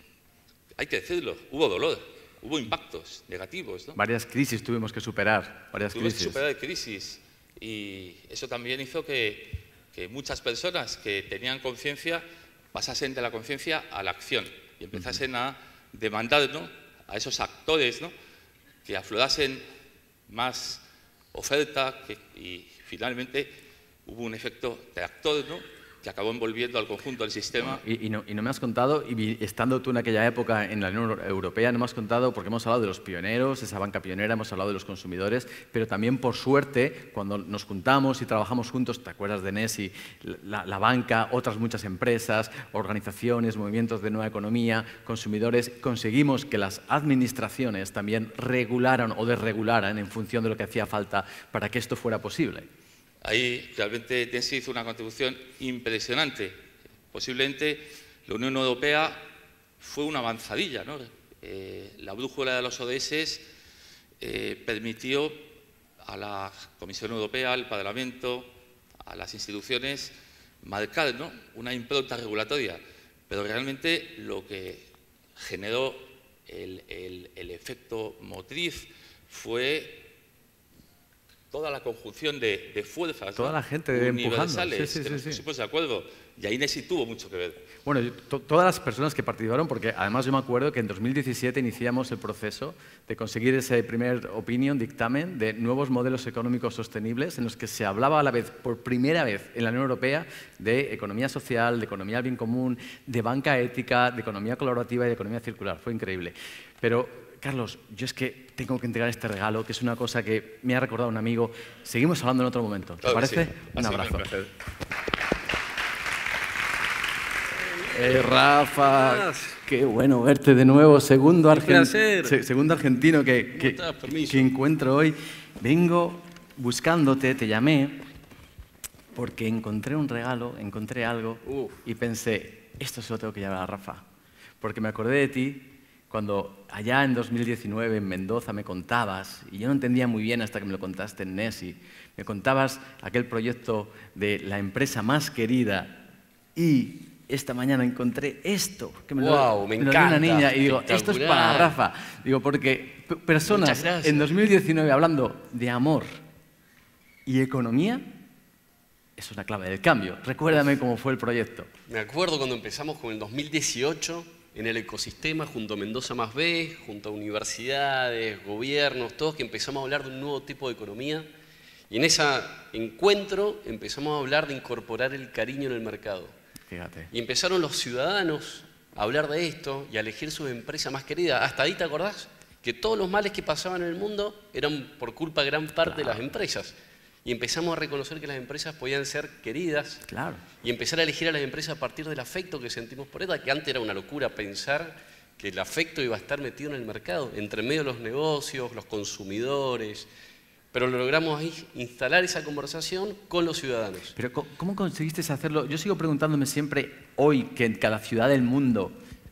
hay que decirlo, hubo dolor, hubo impactos negativos, ¿no? Varias crisis tuvimos que superar, varias Tuvimos que crisis. superar crisis y eso también hizo que, que muchas personas que tenían conciencia pasasen de la conciencia a la acción y empezasen a demandar, ¿no?, a esos actores, ¿no?, que aflorasen más oferta que, y finalmente hubo un efecto tractor, ¿no?, que acabó envolviendo al conjunto del sistema. Y, y, no, y no me has contado, y vi- estando tú en aquella época en la Unión Europea, no me has contado, porque hemos hablado de los pioneros, esa banca pionera, hemos hablado de los consumidores, pero también, por suerte, cuando nos juntamos y trabajamos juntos, ¿te acuerdas de Nesi? La, la banca, otras muchas empresas, organizaciones, movimientos de nueva economía, consumidores, conseguimos que las administraciones también regularan o desregularan en función de lo que hacía falta para que esto fuera posible. Ahí realmente Nesi hizo una contribución impresionante. Posiblemente la Unión Europea fue una avanzadilla, ¿no? Eh, la brújula de los O D S eh, permitió a la Comisión Europea, al Parlamento, a las instituciones marcar, ¿no?, una impronta regulatoria, pero realmente lo que generó el, el, el efecto motriz fue toda la conjunción de, de fuerzas, Toda ¿no?, la gente empujando. universales, Sí, sí, que sí, nos sí. pusimos de acuerdo. Y ahí Nesi tuvo mucho que ver. Bueno, yo- to- todas las personas que participaron, porque además yo me acuerdo que en dos mil diecisiete iniciamos el proceso de conseguir ese primer opinion, dictamen, de nuevos modelos económicos sostenibles, en los que se hablaba a la vez, por primera vez en la Unión Europea, de economía social, de economía del bien común, de banca ética, de economía colaborativa y de economía circular. Fue increíble. Pero, Carlos, yo es que tengo que entregar este regalo, que es una cosa que me ha recordado un amigo. Seguimos hablando en otro momento. ¿Te Claro que parece? sí. Un Ha sido abrazo. placer. Eh, Rafa, qué bueno verte de nuevo, segundo, argen- placer. se- segundo argentino que, que, estás? Permiso. que encuentro hoy. Vengo buscándote, te llamé, porque encontré un regalo, encontré algo Uf. y pensé, esto se lo tengo que llevar a Rafa, porque me acordé de ti cuando allá en dos mil diecinueve en Mendoza me contabas, y yo no entendía muy bien hasta que me lo contaste en Nesi, me contabas aquel proyecto de la empresa más querida y esta mañana encontré esto, que me lo, Guau, me me lo dio una encanta, niña y digo, esto es para espectacular. Rafa. Digo, porque p- personas Muchas gracias. en dos mil diecinueve hablando de amor y economía es una clave del cambio. Recuérdame cómo fue el proyecto. Me acuerdo cuando empezamos con el dos mil dieciocho, en el ecosistema, junto a Mendoza más B, junto a universidades, gobiernos, todos que empezamos a hablar de un nuevo tipo de economía. Y en ese encuentro empezamos a hablar de incorporar el cariño en el mercado. Fíjate. Y empezaron los ciudadanos a hablar de esto y a elegir sus empresas más queridas. Hasta ahí, ¿te acordás? Que todos los males que pasaban en el mundo eran por culpa de gran parte claro. de las empresas. Y empezamos a reconocer que las empresas podían ser queridas. Claro. Y empezar a elegir a las empresas a partir del afecto que sentimos por ellas, que antes era una locura pensar que el afecto iba a estar metido en el mercado, entre medio de los negocios, los consumidores. Pero lo logramos ahí instalar esa conversación con los ciudadanos. Pero ¿cómo conseguiste hacerlo? Yo sigo preguntándome siempre, hoy, que en cada ciudad del mundo,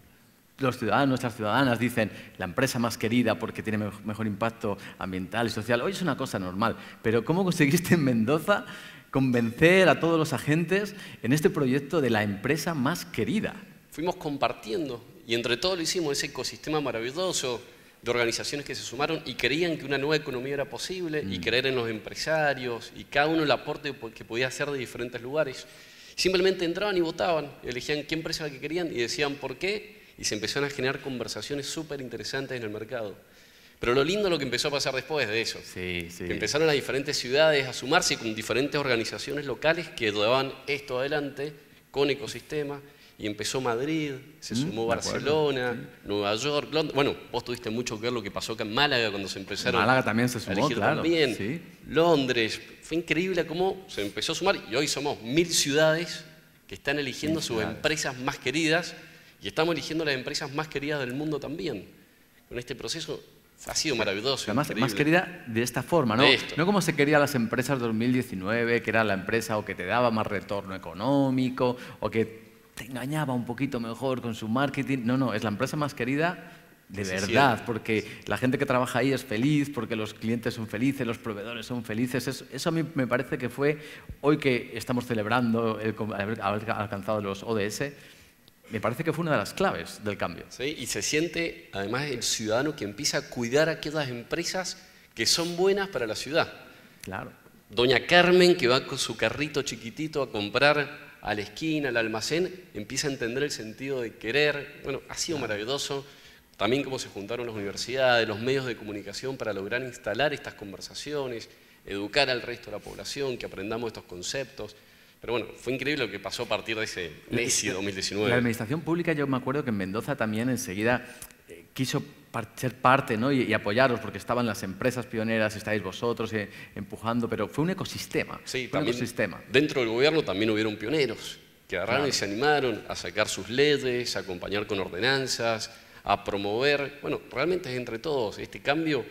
los ciudadanos, nuestras ciudadanas dicen la empresa más querida porque tiene mejor impacto ambiental y social. Hoy es una cosa normal, pero ¿cómo conseguiste en Mendoza convencer a todos los agentes en este proyecto de la empresa más querida? Fuimos compartiendo y entre todos lo hicimos, ese ecosistema maravilloso de organizaciones que se sumaron y creían que una nueva economía era posible mm. y creer en los empresarios y cada uno el aporte que podía hacer de diferentes lugares. Simplemente entraban y votaban, elegían qué empresa era la que querían y decían por qué y se empezaron a generar conversaciones súper interesantes en el mercado. Pero lo lindo es lo que empezó a pasar después de eso. Sí, sí. Que empezaron las diferentes ciudades a sumarse con diferentes organizaciones locales que llevaban esto adelante con ecosistema. Y empezó Madrid, se sumó mm, Barcelona, acuerdo, sí. Nueva York, Londres. Bueno, vos tuviste mucho que ver lo que pasó acá en Málaga cuando se empezaron Málaga también se sumó, a elegir claro, también. Sí. Londres. Fue increíble cómo se empezó a sumar. Y hoy somos mil ciudades que están eligiendo mil sus ciudades. empresas más queridas. Y estamos eligiendo las empresas más queridas del mundo también. Con este proceso ha sido maravilloso. Además, más querida de esta forma, ¿no? No como se quería las empresas de dos mil diecinueve, que era la empresa o que te daba más retorno económico, o que te engañaba un poquito mejor con su marketing. No, no, es la empresa más querida de verdad, sí, porque la gente que trabaja ahí es feliz, porque los clientes son felices, los proveedores son felices. Eso, eso a mí me parece que fue, hoy que estamos celebrando el haber alcanzado los O D S, me parece que fue una de las claves del cambio. Sí, y se siente además el ciudadano que empieza a cuidar a aquellas empresas que son buenas para la ciudad. Claro. Doña Carmen, que va con su carrito chiquitito a comprar a la esquina, al almacén, empieza a entender el sentido de querer. Bueno, ha sido maravilloso. También cómo se juntaron las universidades, los medios de comunicación para lograr instalar estas conversaciones, educar al resto de la población, que aprendamos estos conceptos. Pero bueno, fue increíble lo que pasó a partir de ese Messi dos mil diecinueve. La administración pública, yo me acuerdo que en Mendoza también enseguida eh, quiso ser parte, ¿no? y, y apoyaros, porque estaban las empresas pioneras, estáis vosotros eh, empujando, pero fue un ecosistema. Sí, fue también, un ecosistema. Dentro del gobierno también hubieron pioneros que agarraron Claro. y se animaron a sacar sus leyes, a acompañar con ordenanzas, a promover. Bueno, realmente es entre todos. Este cambio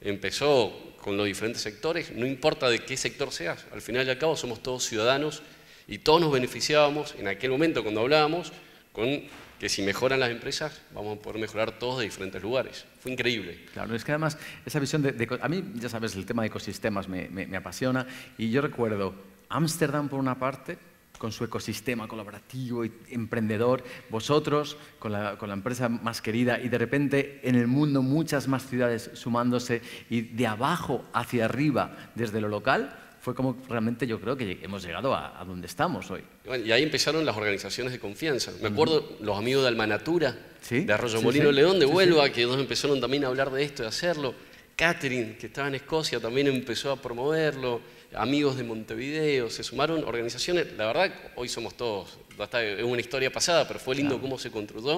empezó con los diferentes sectores, no importa de qué sector seas, al final y al cabo somos todos ciudadanos y todos nos beneficiábamos en aquel momento cuando hablábamos con que si mejoran las empresas vamos a poder mejorar todos de diferentes lugares. Fue increíble. Claro, es que además esa visión de, de... A mí, ya sabes, el tema de ecosistemas me, me, me apasiona y yo recuerdo Ámsterdam por una parte, con su ecosistema colaborativo y emprendedor, vosotros con la, con la empresa más querida y de repente en el mundo muchas más ciudades sumándose y de abajo hacia arriba desde lo local, fue como realmente yo creo que hemos llegado a, a donde estamos hoy. Y ahí empezaron las organizaciones de confianza. Me acuerdo uh-huh. los amigos de Almanatura, ¿Sí? de Arroyo sí, Molino sí. León, de sí, Huelva, sí. que ellos empezaron también a hablar de esto, de hacerlo. Catherine, que estaba en Escocia, también empezó a promoverlo. Amigos de Montevideo, se sumaron organizaciones. La verdad, hoy somos todos, es una historia pasada, pero fue lindo claro. cómo se construyó.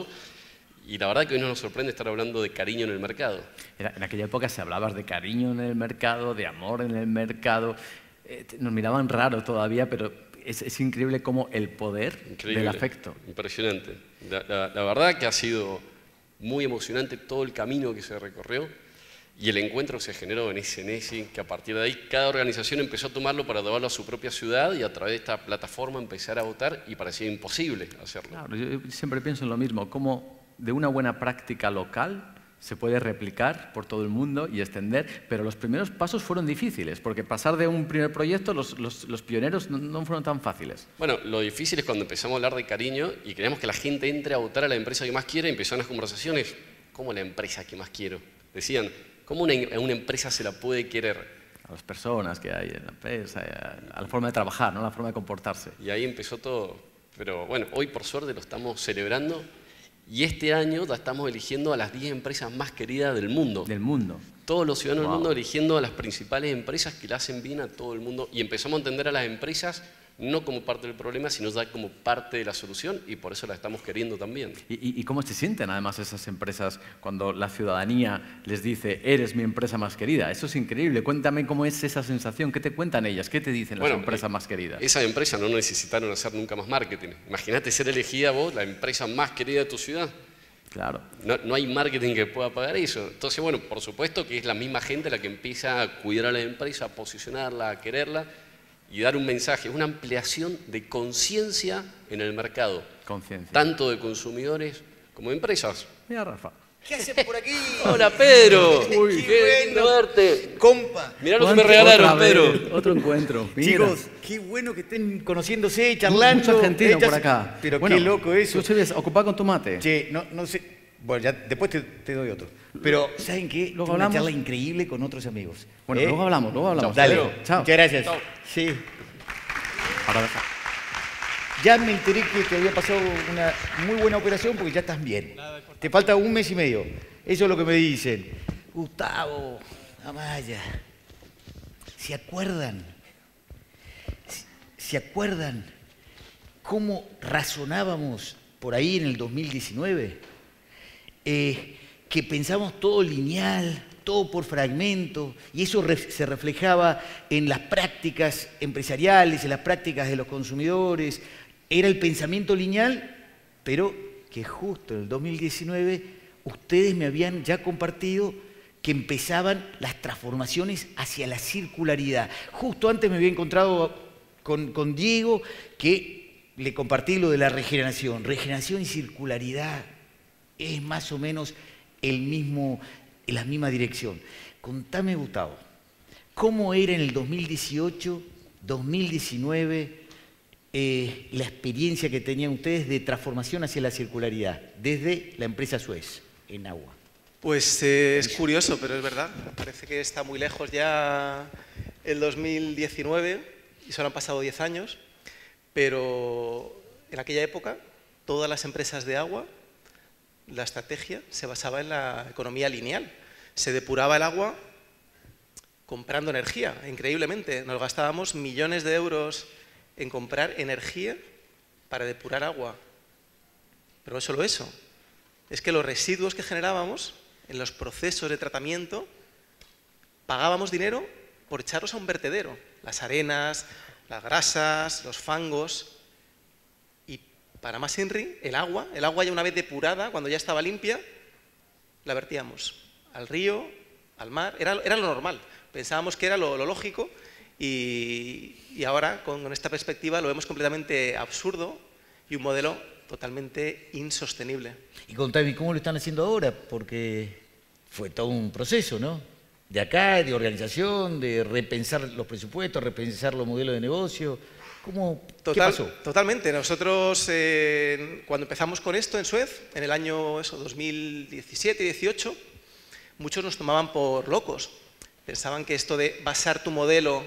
Y la verdad que hoy no nos sorprende estar hablando de cariño en el mercado. En aquella época se hablaba de cariño en el mercado, de amor en el mercado. Eh, nos miraban raro todavía, pero es, es increíble cómo el poder increíble, del afecto. Impresionante. La, la, la verdad que ha sido muy emocionante todo el camino que se recorrió. Y el encuentro se generó en ese Nesi, que a partir de ahí cada organización empezó a tomarlo para llevarlo a su propia ciudad y a través de esta plataforma empezar a votar y parecía imposible hacerlo. Claro, yo siempre pienso en lo mismo, cómo de una buena práctica local se puede replicar por todo el mundo y extender, pero los primeros pasos fueron difíciles, porque pasar de un primer proyecto, los, los, los pioneros no, no fueron tan fáciles. Bueno, lo difícil es cuando empezamos a hablar de cariño y queremos que la gente entre a votar a la empresa que más quiere y empezaron las conversaciones, ¿cómo la empresa que más quiero? Decían, ¿cómo una, una empresa se la puede querer? A las personas que hay en la empresa, a la forma de trabajar, ¿no? A la forma de comportarse. Y ahí empezó todo. Pero bueno, hoy por suerte lo estamos celebrando Y este año la estamos eligiendo a las diez empresas más queridas del mundo. Del mundo. Todos los ciudadanos Wow. del mundo eligiendo a las principales empresas que le hacen bien a todo el mundo. Y empezamos a entender a las empresas no como parte del problema, sino ya como parte de la solución, y por eso la estamos queriendo también. ¿Y, y, y cómo se sienten además esas empresas cuando la ciudadanía les dice, eres mi empresa más querida? Eso es increíble. Cuéntame cómo es esa sensación. ¿Qué te cuentan ellas? ¿Qué te dicen Bueno, las empresas eh, más queridas? Esas empresas no necesitaron hacer nunca más marketing. Imagínate ser elegida vos, la empresa más querida de tu ciudad. Claro. No, no hay marketing que pueda pagar eso. Entonces, bueno, por supuesto que es la misma gente la que empieza a cuidar a la empresa, a posicionarla, a quererla y dar un mensaje. Es una ampliación de conciencia en el mercado. Conciencia. Tanto de consumidores como de empresas. Mira, Rafa. ¿Qué haces por aquí? Hola, Pedro. Uy, qué lindo verte. Compa. Mirá lo que me regalaron, Otra vez, Pedro. Otro encuentro. Mira. Chicos, qué bueno que estén conociéndose, charlando. Mucho argentino hechas- por acá. Pero Bueno, qué loco eso. Tú sigues ocupado con tu mate. Che, no, no sé. Bueno, ya después te, te doy otro. Pero, ¿saben qué? Luego Tuve una hablamos. charla increíble con otros amigos. Bueno, ¿Eh? luego hablamos, luego hablamos. Dale. Pedro, chao. Muchas gracias. Chao. Sí. Ahora deja. Ya me enteré que te había pasado una muy buena operación porque ya estás bien. Te falta un mes y medio. Eso es lo que me dicen. Gustavo, Amaya, ¿se acuerdan? ¿Se acuerdan cómo razonábamos por ahí en el dos mil diecinueve? Eh, que pensábamos todo lineal, todo por fragmento, y eso re- se reflejaba en las prácticas empresariales, en las prácticas de los consumidores. Era el pensamiento lineal, pero que justo en el dos mil diecinueve ustedes me habían ya compartido que empezaban las transformaciones hacia la circularidad. Justo antes me había encontrado con, con Diego, que le compartí lo de la regeneración. Regeneración y circularidad es más o menos el mismo, en la misma dirección. Contame, Gustavo, ¿cómo era en el dos mil dieciocho, dos mil diecinueve eh, la experiencia que tenían ustedes de transformación hacia la circularidad desde la empresa Suez en agua? Pues eh, es curioso, pero es verdad. Parece que está muy lejos ya el dos mil diecinueve y solo han pasado diez años, pero en aquella época todas las empresas de agua, la estrategia se basaba en la economía lineal. Se depuraba el agua comprando energía, increíblemente. Nos gastábamos millones de euros en comprar energía para depurar agua. Pero no solo eso, es que los residuos que generábamos en los procesos de tratamiento, pagábamos dinero por echarlos a un vertedero. Las arenas, las grasas, los fangos. Y para más Inri, el agua, el agua ya una vez depurada, cuando ya estaba limpia, la vertíamos al río, al mar. Era, era lo normal. Pensábamos que era lo, lo lógico y, y ahora, con, con esta perspectiva, lo vemos completamente absurdo y un modelo totalmente insostenible. Y contame, ¿cómo lo están haciendo ahora? Porque fue todo un proceso, ¿no? De acá, de organización, de repensar los presupuestos, repensar los modelos de negocio. ¿Cómo, Total, ¿Qué pasó? Totalmente. Nosotros, eh, cuando empezamos con esto en Suez, en el año eso, dos mil diecisiete dieciocho, muchos nos tomaban por locos. Pensaban que esto de basar tu modelo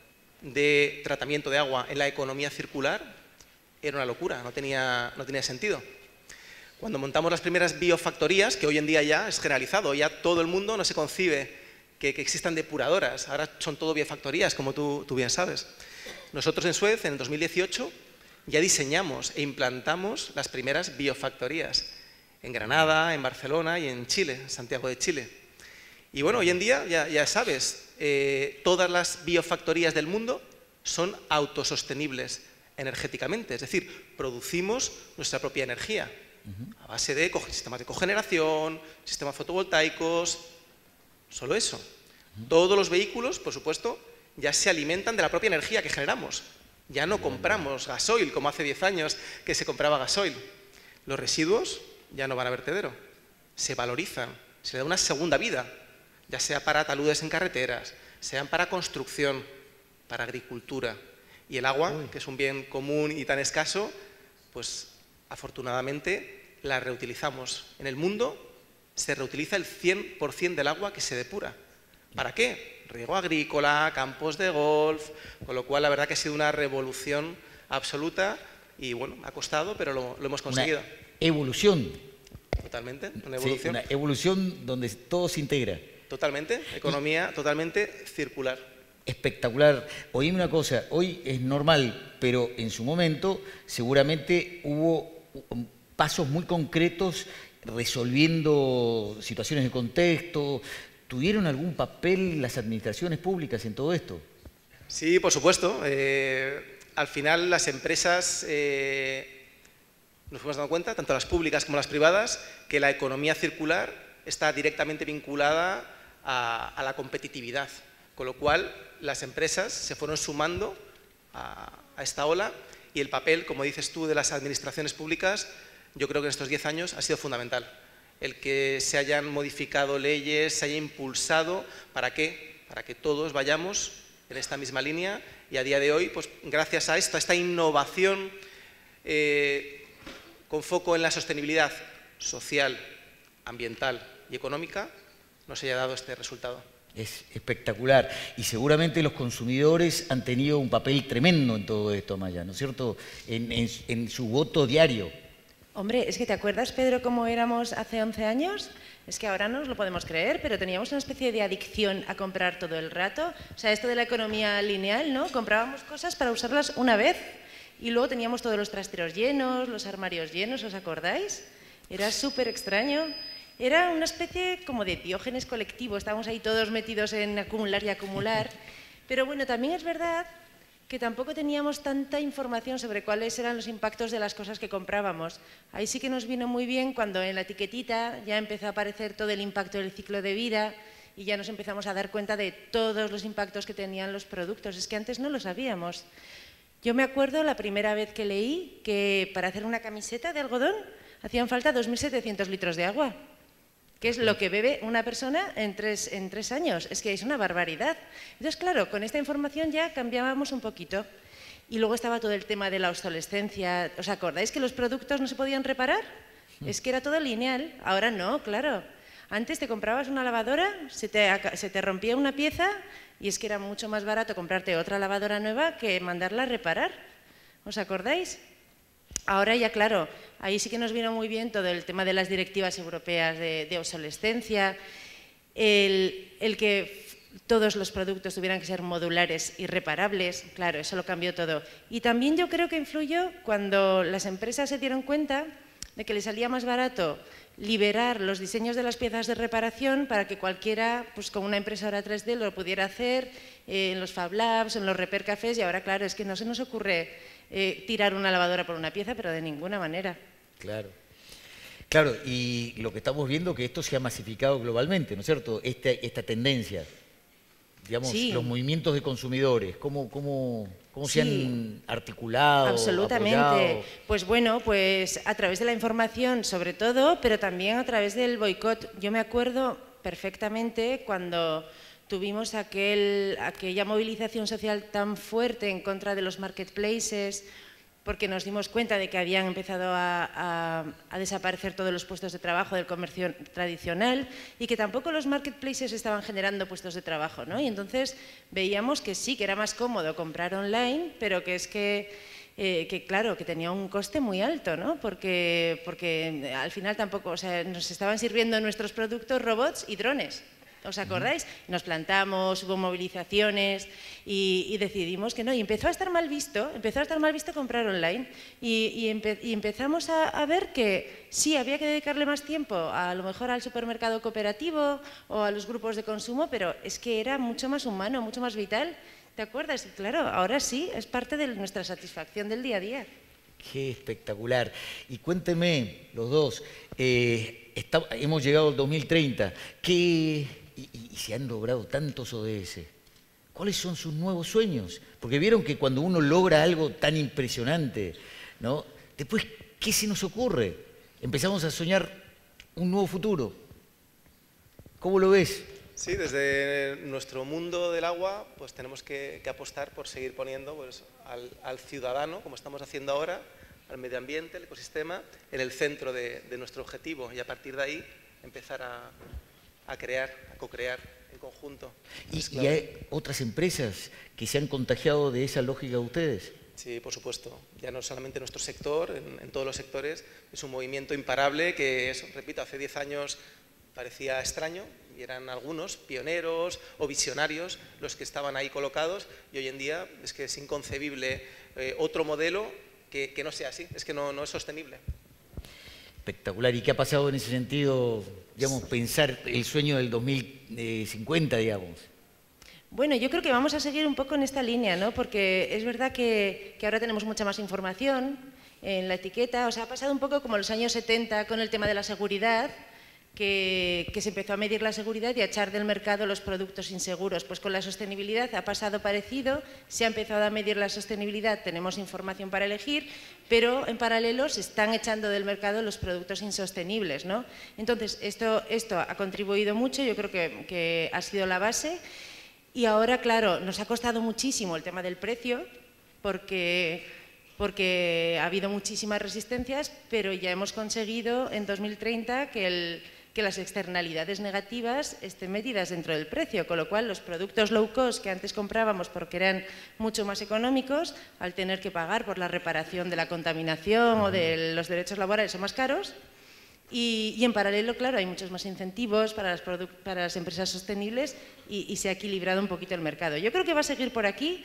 de tratamiento de agua en la economía circular era una locura, no tenía, no tenía sentido. Cuando montamos las primeras biofactorías, que hoy en día ya es generalizado, ya todo el mundo no se concibe que, que existan depuradoras, ahora son todo biofactorías, como tú, tú bien sabes. Nosotros en Suez, en el dos mil dieciocho, ya diseñamos e implantamos las primeras biofactorías en Granada, en Barcelona y en Chile, en Santiago de Chile. Y bueno, hoy en día, ya, ya sabes, eh, todas las biofactorías del mundo son autosostenibles energéticamente, es decir, producimos nuestra propia energía a base de sistemas de cogeneración, sistemas fotovoltaicos, solo eso. Todos los vehículos, por supuesto, ya se alimentan de la propia energía que generamos. Ya no compramos gasoil como hace diez años que se compraba gasoil. Los residuos ya no van a vertedero, se valorizan, se le da una segunda vida, ya sea para taludes en carreteras, sean para construcción, para agricultura. Y el agua, que es un bien común y tan escaso, pues afortunadamente la reutilizamos. En el mundo se reutiliza el cien por cien del agua que se depura. ¿Para qué? Riego agrícola, campos de golf, con lo cual la verdad que ha sido una revolución absoluta y bueno, ha costado, pero lo, lo hemos conseguido. Una evolución Totalmente, una evolución. Sí, una evolución donde todo se integra. Totalmente, economía totalmente circular. Espectacular. Oíme una cosa, hoy es normal, pero en su momento seguramente hubo pasos muy concretos resolviendo situaciones de contexto. ¿Tuvieron algún papel las administraciones públicas en todo esto? Sí, por supuesto. Eh, al final las empresas eh, nos hemos dado cuenta, tanto las públicas como las privadas, que la economía circular está directamente vinculada a, a la competitividad. Con lo cual, las empresas se fueron sumando a, a esta ola y el papel, como dices tú, de las administraciones públicas, yo creo que en estos diez años ha sido fundamental. El que se hayan modificado leyes, se haya impulsado, ¿para qué? Para que todos vayamos en esta misma línea y a día de hoy, pues gracias a esto, a esta innovación eh, con foco en la sostenibilidad social, ambiental y económica, nos haya dado este resultado. Es espectacular. Y seguramente los consumidores han tenido un papel tremendo en todo esto, Amaya, ¿no es cierto? En, en, en su voto diario. Hombre, es que ¿te acuerdas, Pedro, cómo éramos hace once años? Es que ahora no nos lo podemos creer, pero teníamos una especie de adicción a comprar todo el rato. O sea, esto de la economía lineal, ¿no? Comprábamos cosas para usarlas una vez y luego teníamos todos los trasteros llenos, los armarios llenos, ¿os acordáis? Era súper extraño. Era una especie como de Diógenes colectivo, estábamos ahí todos metidos en acumular y acumular. Pero bueno, también es verdad que tampoco teníamos tanta información sobre cuáles eran los impactos de las cosas que comprábamos. Ahí sí que nos vino muy bien cuando en la etiquetita ya empezó a aparecer todo el impacto del ciclo de vida y ya nos empezamos a dar cuenta de todos los impactos que tenían los productos. Es que antes no lo sabíamos. Yo me acuerdo la primera vez que leí que para hacer una camiseta de algodón hacían falta dos mil setecientos litros de agua, que es lo que bebe una persona en tres, en tres años. Es que es una barbaridad. Entonces, claro, con esta información ya cambiábamos un poquito. Y luego estaba todo el tema de la obsolescencia. ¿Os acordáis que los productos no se podían reparar? Es que era todo lineal. Ahora no, claro. Antes te comprabas una lavadora, se te, se te rompía una pieza y es que era mucho más barato comprarte otra lavadora nueva que mandarla a reparar. ¿Os acordáis? Ahora ya, claro, ahí sí que nos vino muy bien todo el tema de las directivas europeas de, de obsolescencia, el, el que todos los productos tuvieran que ser modulares y reparables, claro, eso lo cambió todo. Y también yo creo que influyó cuando las empresas se dieron cuenta de que les salía más barato liberar los diseños de las piezas de reparación para que cualquiera, pues con una impresora tres D lo pudiera hacer eh, en los Fab Labs, en los Repair Cafés, y ahora, claro, es que no se nos ocurre eh, tirar una lavadora por una pieza, pero de ninguna manera. Claro. Claro, y lo que estamos viendo es que esto se ha masificado globalmente, ¿no es cierto? Esta, esta tendencia, digamos, sí. Los movimientos de consumidores, ¿cómo, cómo, cómo sí. se han articulado? Absolutamente. Apoyado? Pues bueno, pues a través de la información sobre todo, pero también a través del boicot. Yo me acuerdo perfectamente cuando tuvimos aquel, aquella movilización social tan fuerte en contra de los marketplaces, porque nos dimos cuenta de que habían empezado a, a, a desaparecer todos los puestos de trabajo del comercio tradicional y que tampoco los marketplaces estaban generando puestos de trabajo, ¿no? Y entonces veíamos que sí, que era más cómodo comprar online, pero que es que, eh, que claro, que tenía un coste muy alto, ¿no? Porque, porque al final tampoco, o sea, nos estaban sirviendo nuestros productos robots y drones. ¿Os acordáis? Nos plantamos, hubo movilizaciones y, y decidimos que no. Y empezó a estar mal visto, empezó a estar mal visto comprar online. Y, y, empe, y empezamos a, a ver que sí, había que dedicarle más tiempo, a, a lo mejor al supermercado cooperativo o a los grupos de consumo, pero es que era mucho más humano, mucho más vital. ¿Te acuerdas? Y claro, ahora sí, es parte de nuestra satisfacción del día a día. Qué espectacular. Y cuénteme, los dos, eh, está, hemos llegado al dos mil treinta. ¿Qué... Y, y se han logrado tantos O D S. ¿Cuáles son sus nuevos sueños? Porque vieron que cuando uno logra algo tan impresionante, ¿no? Después, ¿qué se nos ocurre? Empezamos a soñar un nuevo futuro. ¿Cómo lo ves? Sí, desde nuestro mundo del agua, pues tenemos que, que apostar por seguir poniendo pues, al, al ciudadano, como estamos haciendo ahora, al medio ambiente, el ecosistema, en el centro de, de nuestro objetivo y a partir de ahí empezar a a crear, a co-crear en conjunto. ¿Y, ¿Y hay otras empresas que se han contagiado de esa lógica de ustedes? Sí, por supuesto. Ya no solamente en nuestro sector, en, en todos los sectores, es un movimiento imparable que, eso, repito, hace diez años parecía extraño y eran algunos pioneros o visionarios los que estaban ahí colocados, y hoy en día es que es inconcebible eh, otro modelo que, que no sea así, es que no, no es sostenible. Espectacular. ¿Y qué ha pasado en ese sentido, digamos, pensar el sueño del dos mil cincuenta, digamos? Bueno, yo creo que vamos a seguir un poco en esta línea, ¿no? Porque es verdad que, que ahora tenemos mucha más información en la etiqueta. O sea, ha pasado un poco como los años setenta con el tema de la seguridad, que, que se empezó a medir la seguridad y a echar del mercado los productos inseguros. Pues con la sostenibilidad ha pasado parecido, se ha empezado a medir la sostenibilidad, tenemos información para elegir, pero en paralelo se están echando del mercado los productos insostenibles, ¿no? Entonces, esto, esto ha contribuido mucho, yo creo que, que ha sido la base. Y ahora, claro, nos ha costado muchísimo el tema del precio, porque, porque ha habido muchísimas resistencias, pero ya hemos conseguido en dos mil treinta que, el, que las externalidades negativas estén metidas dentro del precio, con lo cual los productos low cost que antes comprábamos porque eran mucho más económicos, al tener que pagar por la reparación de la contaminación o de los derechos laborales son más caros. Y, y en paralelo, claro, hay muchos más incentivos para las, para las empresas sostenibles y, y se ha equilibrado un poquito el mercado. Yo creo que va a seguir por aquí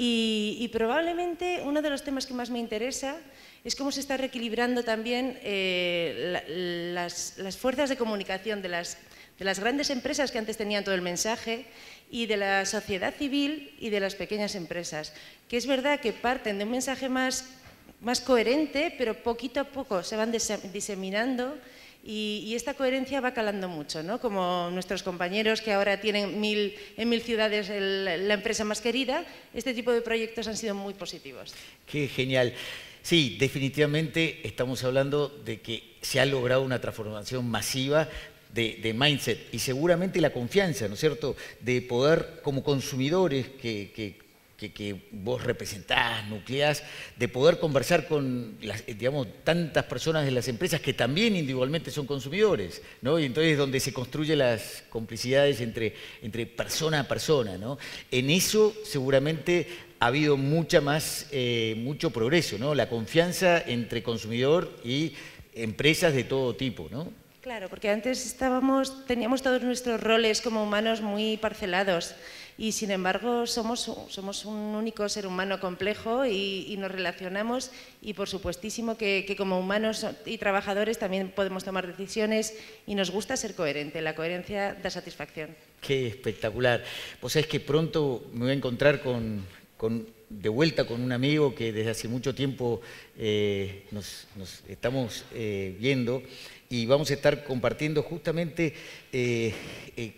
y, y probablemente uno de los temas que más me interesa es cómo se está reequilibrando también eh, la, las, las fuerzas de comunicación de las, de las grandes empresas que antes tenían todo el mensaje y de la sociedad civil y de las pequeñas empresas, que es verdad que parten de un mensaje más más coherente, pero poquito a poco se van diseminando y, y esta coherencia va calando mucho, ¿no? Como nuestros compañeros que ahora tienen mil, en mil ciudades el, la empresa más querida, este tipo de proyectos han sido muy positivos. Qué genial. Sí, definitivamente estamos hablando de que se ha logrado una transformación masiva de, de mindset y seguramente la confianza, ¿no es cierto?, de poder como consumidores que, que Que, que vos representás, nucleás, de poder conversar con las, digamos, tantas personas de las empresas que también individualmente son consumidores, ¿no? Y entonces donde se construyen las complicidades entre, entre persona a persona, ¿no? En eso seguramente ha habido mucha más, eh, mucho progreso, ¿no? La confianza entre consumidor y empresas de todo tipo, ¿no? Claro, porque antes estábamos, teníamos todos nuestros roles como humanos muy parcelados. Y sin embargo somos, somos un único ser humano complejo y, y nos relacionamos y por supuestísimo que, que como humanos y trabajadores también podemos tomar decisiones y nos gusta ser coherente, la coherencia da satisfacción. Qué espectacular. Vos sabés que pronto me voy a encontrar con, con, de vuelta con un amigo que desde hace mucho tiempo eh, nos, nos estamos eh, viendo y vamos a estar compartiendo justamente eh, eh,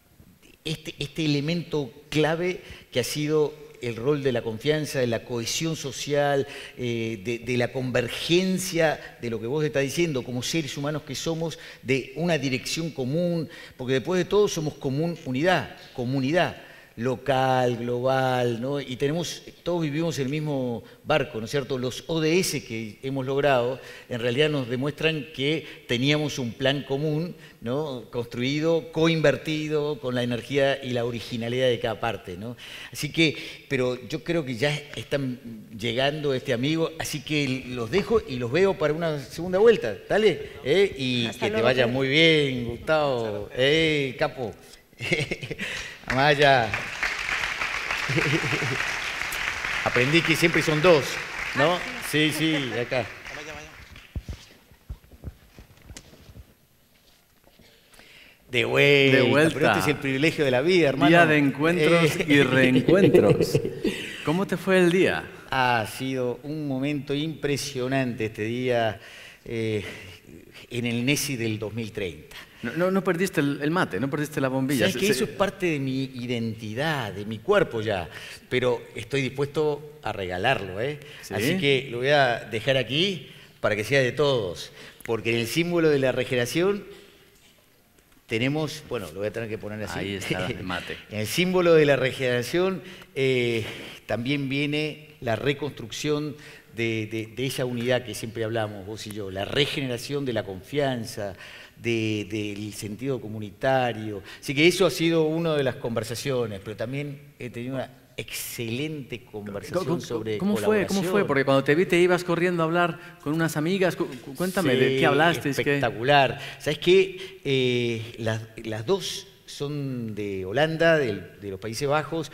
Este, este elemento clave que ha sido el rol de la confianza, de la cohesión social, eh, de, de la convergencia de lo que vos estás diciendo, como seres humanos que somos, de una dirección común, porque después de todo somos común unidad, comunidad local, global, ¿no? Y tenemos, todos vivimos en el mismo barco, ¿no es cierto? Los O D S que hemos logrado en realidad nos demuestran que teníamos un plan común, ¿no? Construido, coinvertido con la energía y la originalidad de cada parte, ¿no? Así que, pero yo creo que ya están llegando este amigo, así que los dejo y los veo para una segunda vuelta, ¿dale? ¿Eh? Y Hasta que luego, te vaya muy bien, Gustavo, ¿eh, capo? Amaya. Aprendí que siempre son dos, ¿no? Sí, sí, acá. De vuelta. De vuelta. Pero este es el privilegio de la vida, hermano. Día de encuentros y reencuentros. ¿Cómo te fue el día? Ha sido un momento impresionante este día eh, en el NESI del dos mil treinta. No, no, no perdiste el, el mate, no perdiste la bombilla. Es que eso es parte de mi identidad, de mi cuerpo ya, pero estoy dispuesto a regalarlo, ¿eh? ¿Sí? Así que lo voy a dejar aquí para que sea de todos, porque en el símbolo de la regeneración tenemos, bueno, lo voy a tener que poner así. Ahí está el mate. En el símbolo de la regeneración eh, también viene la reconstrucción de, de, de esa unidad que siempre hablamos, vos y yo, la regeneración de la confianza, de, del sentido comunitario. Así que eso ha sido una de las conversaciones, pero también he tenido una excelente conversación ¿Cómo, sobre ¿cómo fue? colaboración. ¿Cómo fue? Porque cuando te vi te ibas corriendo a hablar con unas amigas. Cuéntame, Sí, ¿de qué hablasteis? Espectacular. ¿Sabes qué? Eh, las, las dos son de Holanda, del- de los Países Bajos,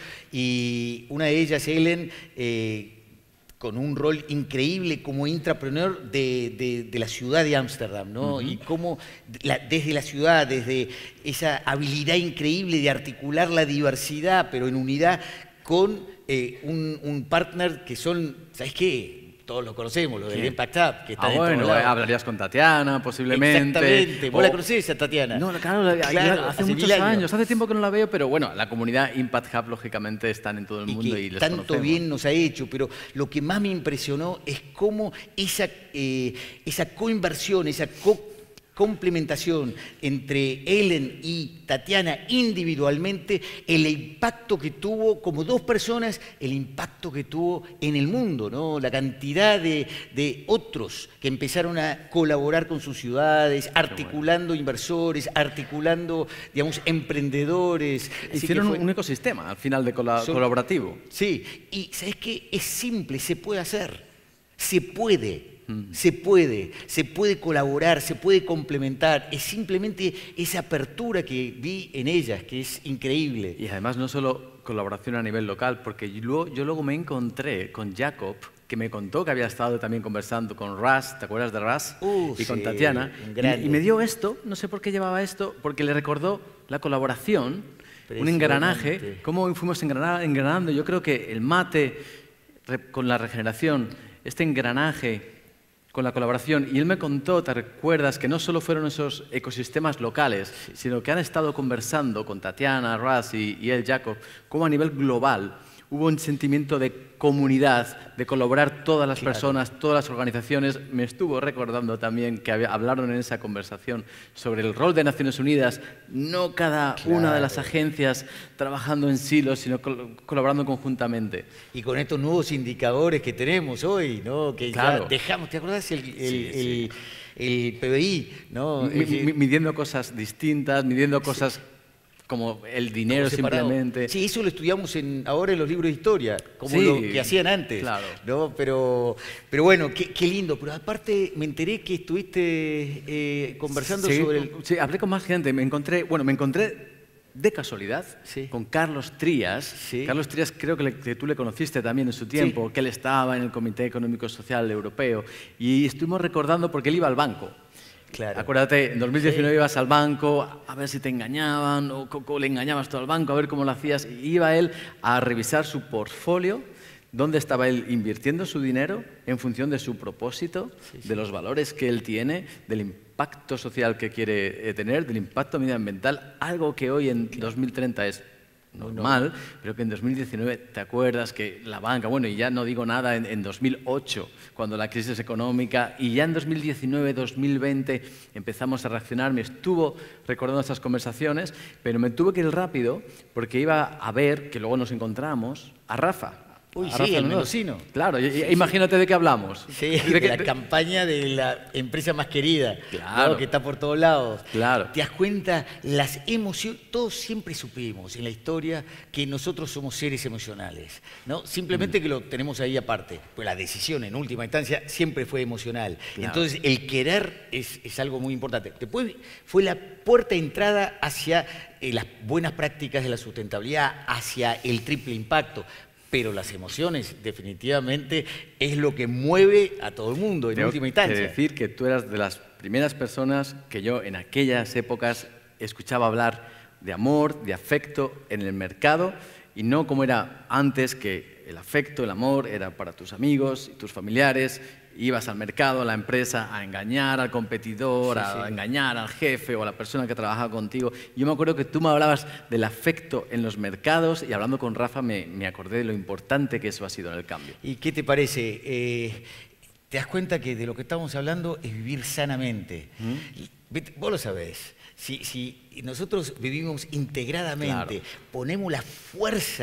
y una de ellas, Ellen, eh, con un rol increíble como intrapreneur de, de- de la ciudad de Ámsterdam, ¿no? Ujú. Y cómo la- desde la ciudad, desde esa habilidad increíble de articular la diversidad, pero en unidad, con eh, un, un partner que son, ¿sabes qué? Todos lo conocemos, lo del ¿Quién? Impact Hub, que está Ah, en todos bueno, lados. hablarías con Tatiana, posiblemente. Exactamente. ¿Vos O- la conocés a Tatiana? No, claro, la- Claro, hace, hace muchos mil años. años. Hace tiempo que no la veo, pero bueno, la comunidad Impact Hub, lógicamente, están en todo el Y mundo que y les tanto conocemos. bien nos ha hecho, pero lo que más me impresionó es cómo esa, eh, esa coinversión, esa co- complementación entre Ellen y Tatiana individualmente, el impacto que tuvo como dos personas, el impacto que tuvo en el mundo, ¿no? La cantidad de, de otros que empezaron a colaborar con sus ciudades, articulando inversores, articulando, digamos, emprendedores. Así que Hicieron fue- un ecosistema, al final, de cola- Son- colaborativo. Sí, y ¿sabes qué? Es simple, se puede hacer, se puede, se puede, se puede colaborar, se puede complementar, es simplemente esa apertura que vi en ellas, que es increíble. Y además no solo colaboración a nivel local, porque yo luego, yo luego me encontré con Jacob, que me contó que había estado también conversando con Ras, ¿te acuerdas de Ras? Uh, y con sí, Tatiana. un Y, grande. y me dio esto, no sé por qué llevaba esto, porque le recordó la colaboración, un engranaje, Impresionante. cómo fuimos engrana- engranando. Yo creo que el mate re- con la regeneración, este engranaje con la colaboración, y él me contó, ¿te recuerdas? Que no solo fueron esos ecosistemas locales, sino que han estado conversando con Tatiana, Ras y, y él, Jacob, cómo a nivel global hubo un sentimiento de comunidad, de colaborar todas las Claro. personas, todas las organizaciones. Me estuvo recordando también que había- hablaron en esa conversación sobre el rol de Naciones Unidas, no cada una de las Claro. agencias trabajando en silos, sino col- colaborando conjuntamente. Y con estos nuevos indicadores que tenemos hoy, ¿no? Que Claro. ya dejamos, ¿te acordás el, el, Sí, sí. el- el P B I? ¿no? Mi- Es que- mi- midiendo cosas distintas, midiendo cosas como el dinero como separado. simplemente. Sí, eso lo estudiamos en, ahora en los libros de historia, como Sí, lo que hacían antes. claro. ¿no? Pero, pero bueno, qué, qué lindo. Pero aparte me enteré que estuviste eh, conversando Sí, sobre el... sí, hablé con más gente. Me encontré, bueno, me encontré de casualidad Sí. con Carlos Trías. Sí. Carlos Trías creo que, le- que tú le conociste también en su tiempo, que él estaba en el Comité Económico Social Europeo. Y estuvimos recordando porque él iba al banco. Claro. Acuérdate, en dos mil diecinueve ibas al banco a ver si te engañaban o, co- co- le engañabas tú al banco a ver cómo lo hacías. Y iba él a revisar su portfolio, dónde estaba él invirtiendo su dinero en función de su propósito, de los valores que él tiene, del impacto social que quiere eh, tener, del impacto medioambiental, algo que hoy en dos mil treinta es normal, pero que en dos mil diecinueve, ¿te acuerdas que la banca, bueno, y ya no digo nada en, en dos mil ocho, cuando la crisis económica, y ya en dos mil diecinueve, dos mil veinte empezamos a reaccionar, me estuvo recordando esas conversaciones, pero me tuve que ir rápido porque iba a ver, que luego nos encontramos, a Rafa. Uy, a sí, Rafa el Mendoza. mendocino. Claro, y- y- imagínate de qué hablamos. Sí, ¿De de qué- la de- campaña de la empresa más querida, ¿no? Claro. que está por todos lados. Claro. Te das cuenta, las emociones, todos siempre supimos en la historia que nosotros somos seres emocionales, ¿no? Simplemente Mm. que lo tenemos ahí aparte, pues la decisión en última instancia siempre fue emocional. Claro. Entonces el querer es, es algo muy importante. Después fue la puerta de entrada hacia eh, las buenas prácticas de la sustentabilidad, hacia el triple impacto. Pero las emociones, definitivamente, es lo que mueve a todo el mundo en Tengo última que instancia. decir que tú eras de las primeras personas que yo en aquellas épocas escuchaba hablar de amor, de afecto en el mercado, y no como era antes, que el afecto, el amor era para tus amigos y tus familiares. Ibas al mercado, a la empresa, a engañar al competidor, Sí, a sí. engañar al jefe o a la persona que trabajaba contigo. Yo me acuerdo que tú me hablabas del afecto en los mercados, y hablando con Rafa me, me acordé de lo importante que eso ha sido en el cambio. ¿Y qué te parece? Eh, ¿Te das cuenta que de lo que estamos hablando es vivir sanamente? Y, vete, vos lo sabés. Si, si nosotros vivimos integradamente, Claro. ponemos la fuerza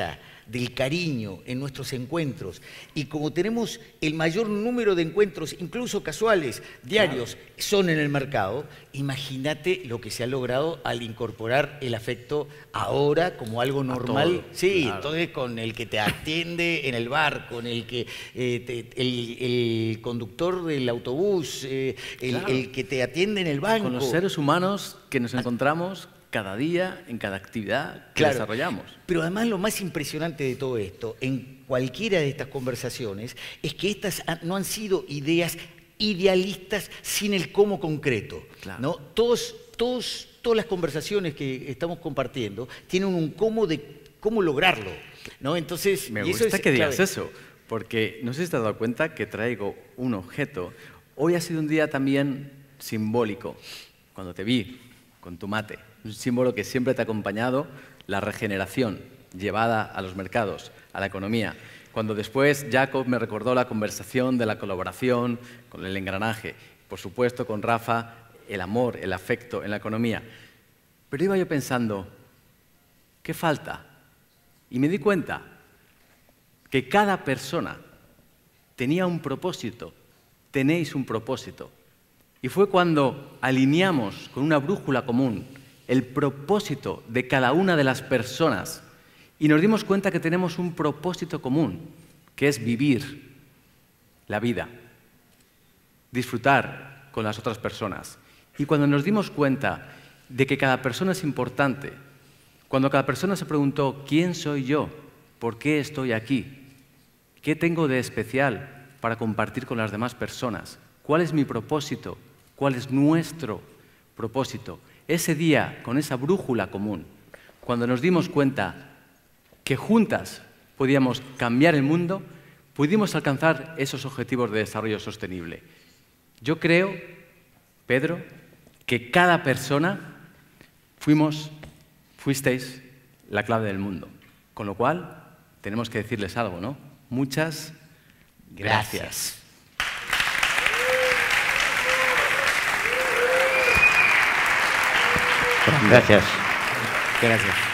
del cariño en nuestros encuentros, y como tenemos el mayor número de encuentros, incluso casuales, diarios, claro, son en el mercado, imagínate lo que se ha logrado al incorporar el afecto ahora como algo normal. Todo, sí, claro. Entonces con el que te atiende en el bar, con el que eh, te, el, el conductor del autobús, eh, el, claro. el que te atiende en el banco. Con los seres humanos que nos encontramos cada día, en cada actividad que claro, desarrollamos. Pero además lo más impresionante de todo esto, en cualquiera de estas conversaciones, es que estas no han sido ideas idealistas sin el cómo concreto. Claro. ¿No? Todos, todos, todas las conversaciones que estamos compartiendo tienen un cómo de cómo lograrlo, ¿no? Entonces, me y gusta eso es que digas clave. eso, porque no sé si te has dado cuenta que traigo un objeto. Hoy ha sido un día también simbólico. Cuando te vi con tu mate, un símbolo que siempre te ha acompañado, la regeneración llevada a los mercados, a la economía. Cuando después Jacob me recordó la conversación de la colaboración con el engranaje, por supuesto con Rafa, el amor, el afecto en la economía. Pero iba yo pensando, ¿qué falta? Y me di cuenta que cada persona tenía un propósito, tenéis un propósito. Y fue cuando alineamos con una brújula común el propósito de cada una de las personas y nos dimos cuenta que tenemos un propósito común, que es vivir la vida, disfrutar con las otras personas. Y cuando nos dimos cuenta de que cada persona es importante, cuando cada persona se preguntó, ¿quién soy yo? ¿Por qué estoy aquí? ¿Qué tengo de especial para compartir con las demás personas? ¿Cuál es mi propósito? ¿Cuál es nuestro propósito? Ese día, con esa brújula común, cuando nos dimos cuenta que juntas podíamos cambiar el mundo, pudimos alcanzar esos objetivos de desarrollo sostenible. Yo creo, Pedro, que cada persona fuimos, fuisteis la clave del mundo. Con lo cual, tenemos que decirles algo, ¿no? Muchas gracias. Gracias. Gracias.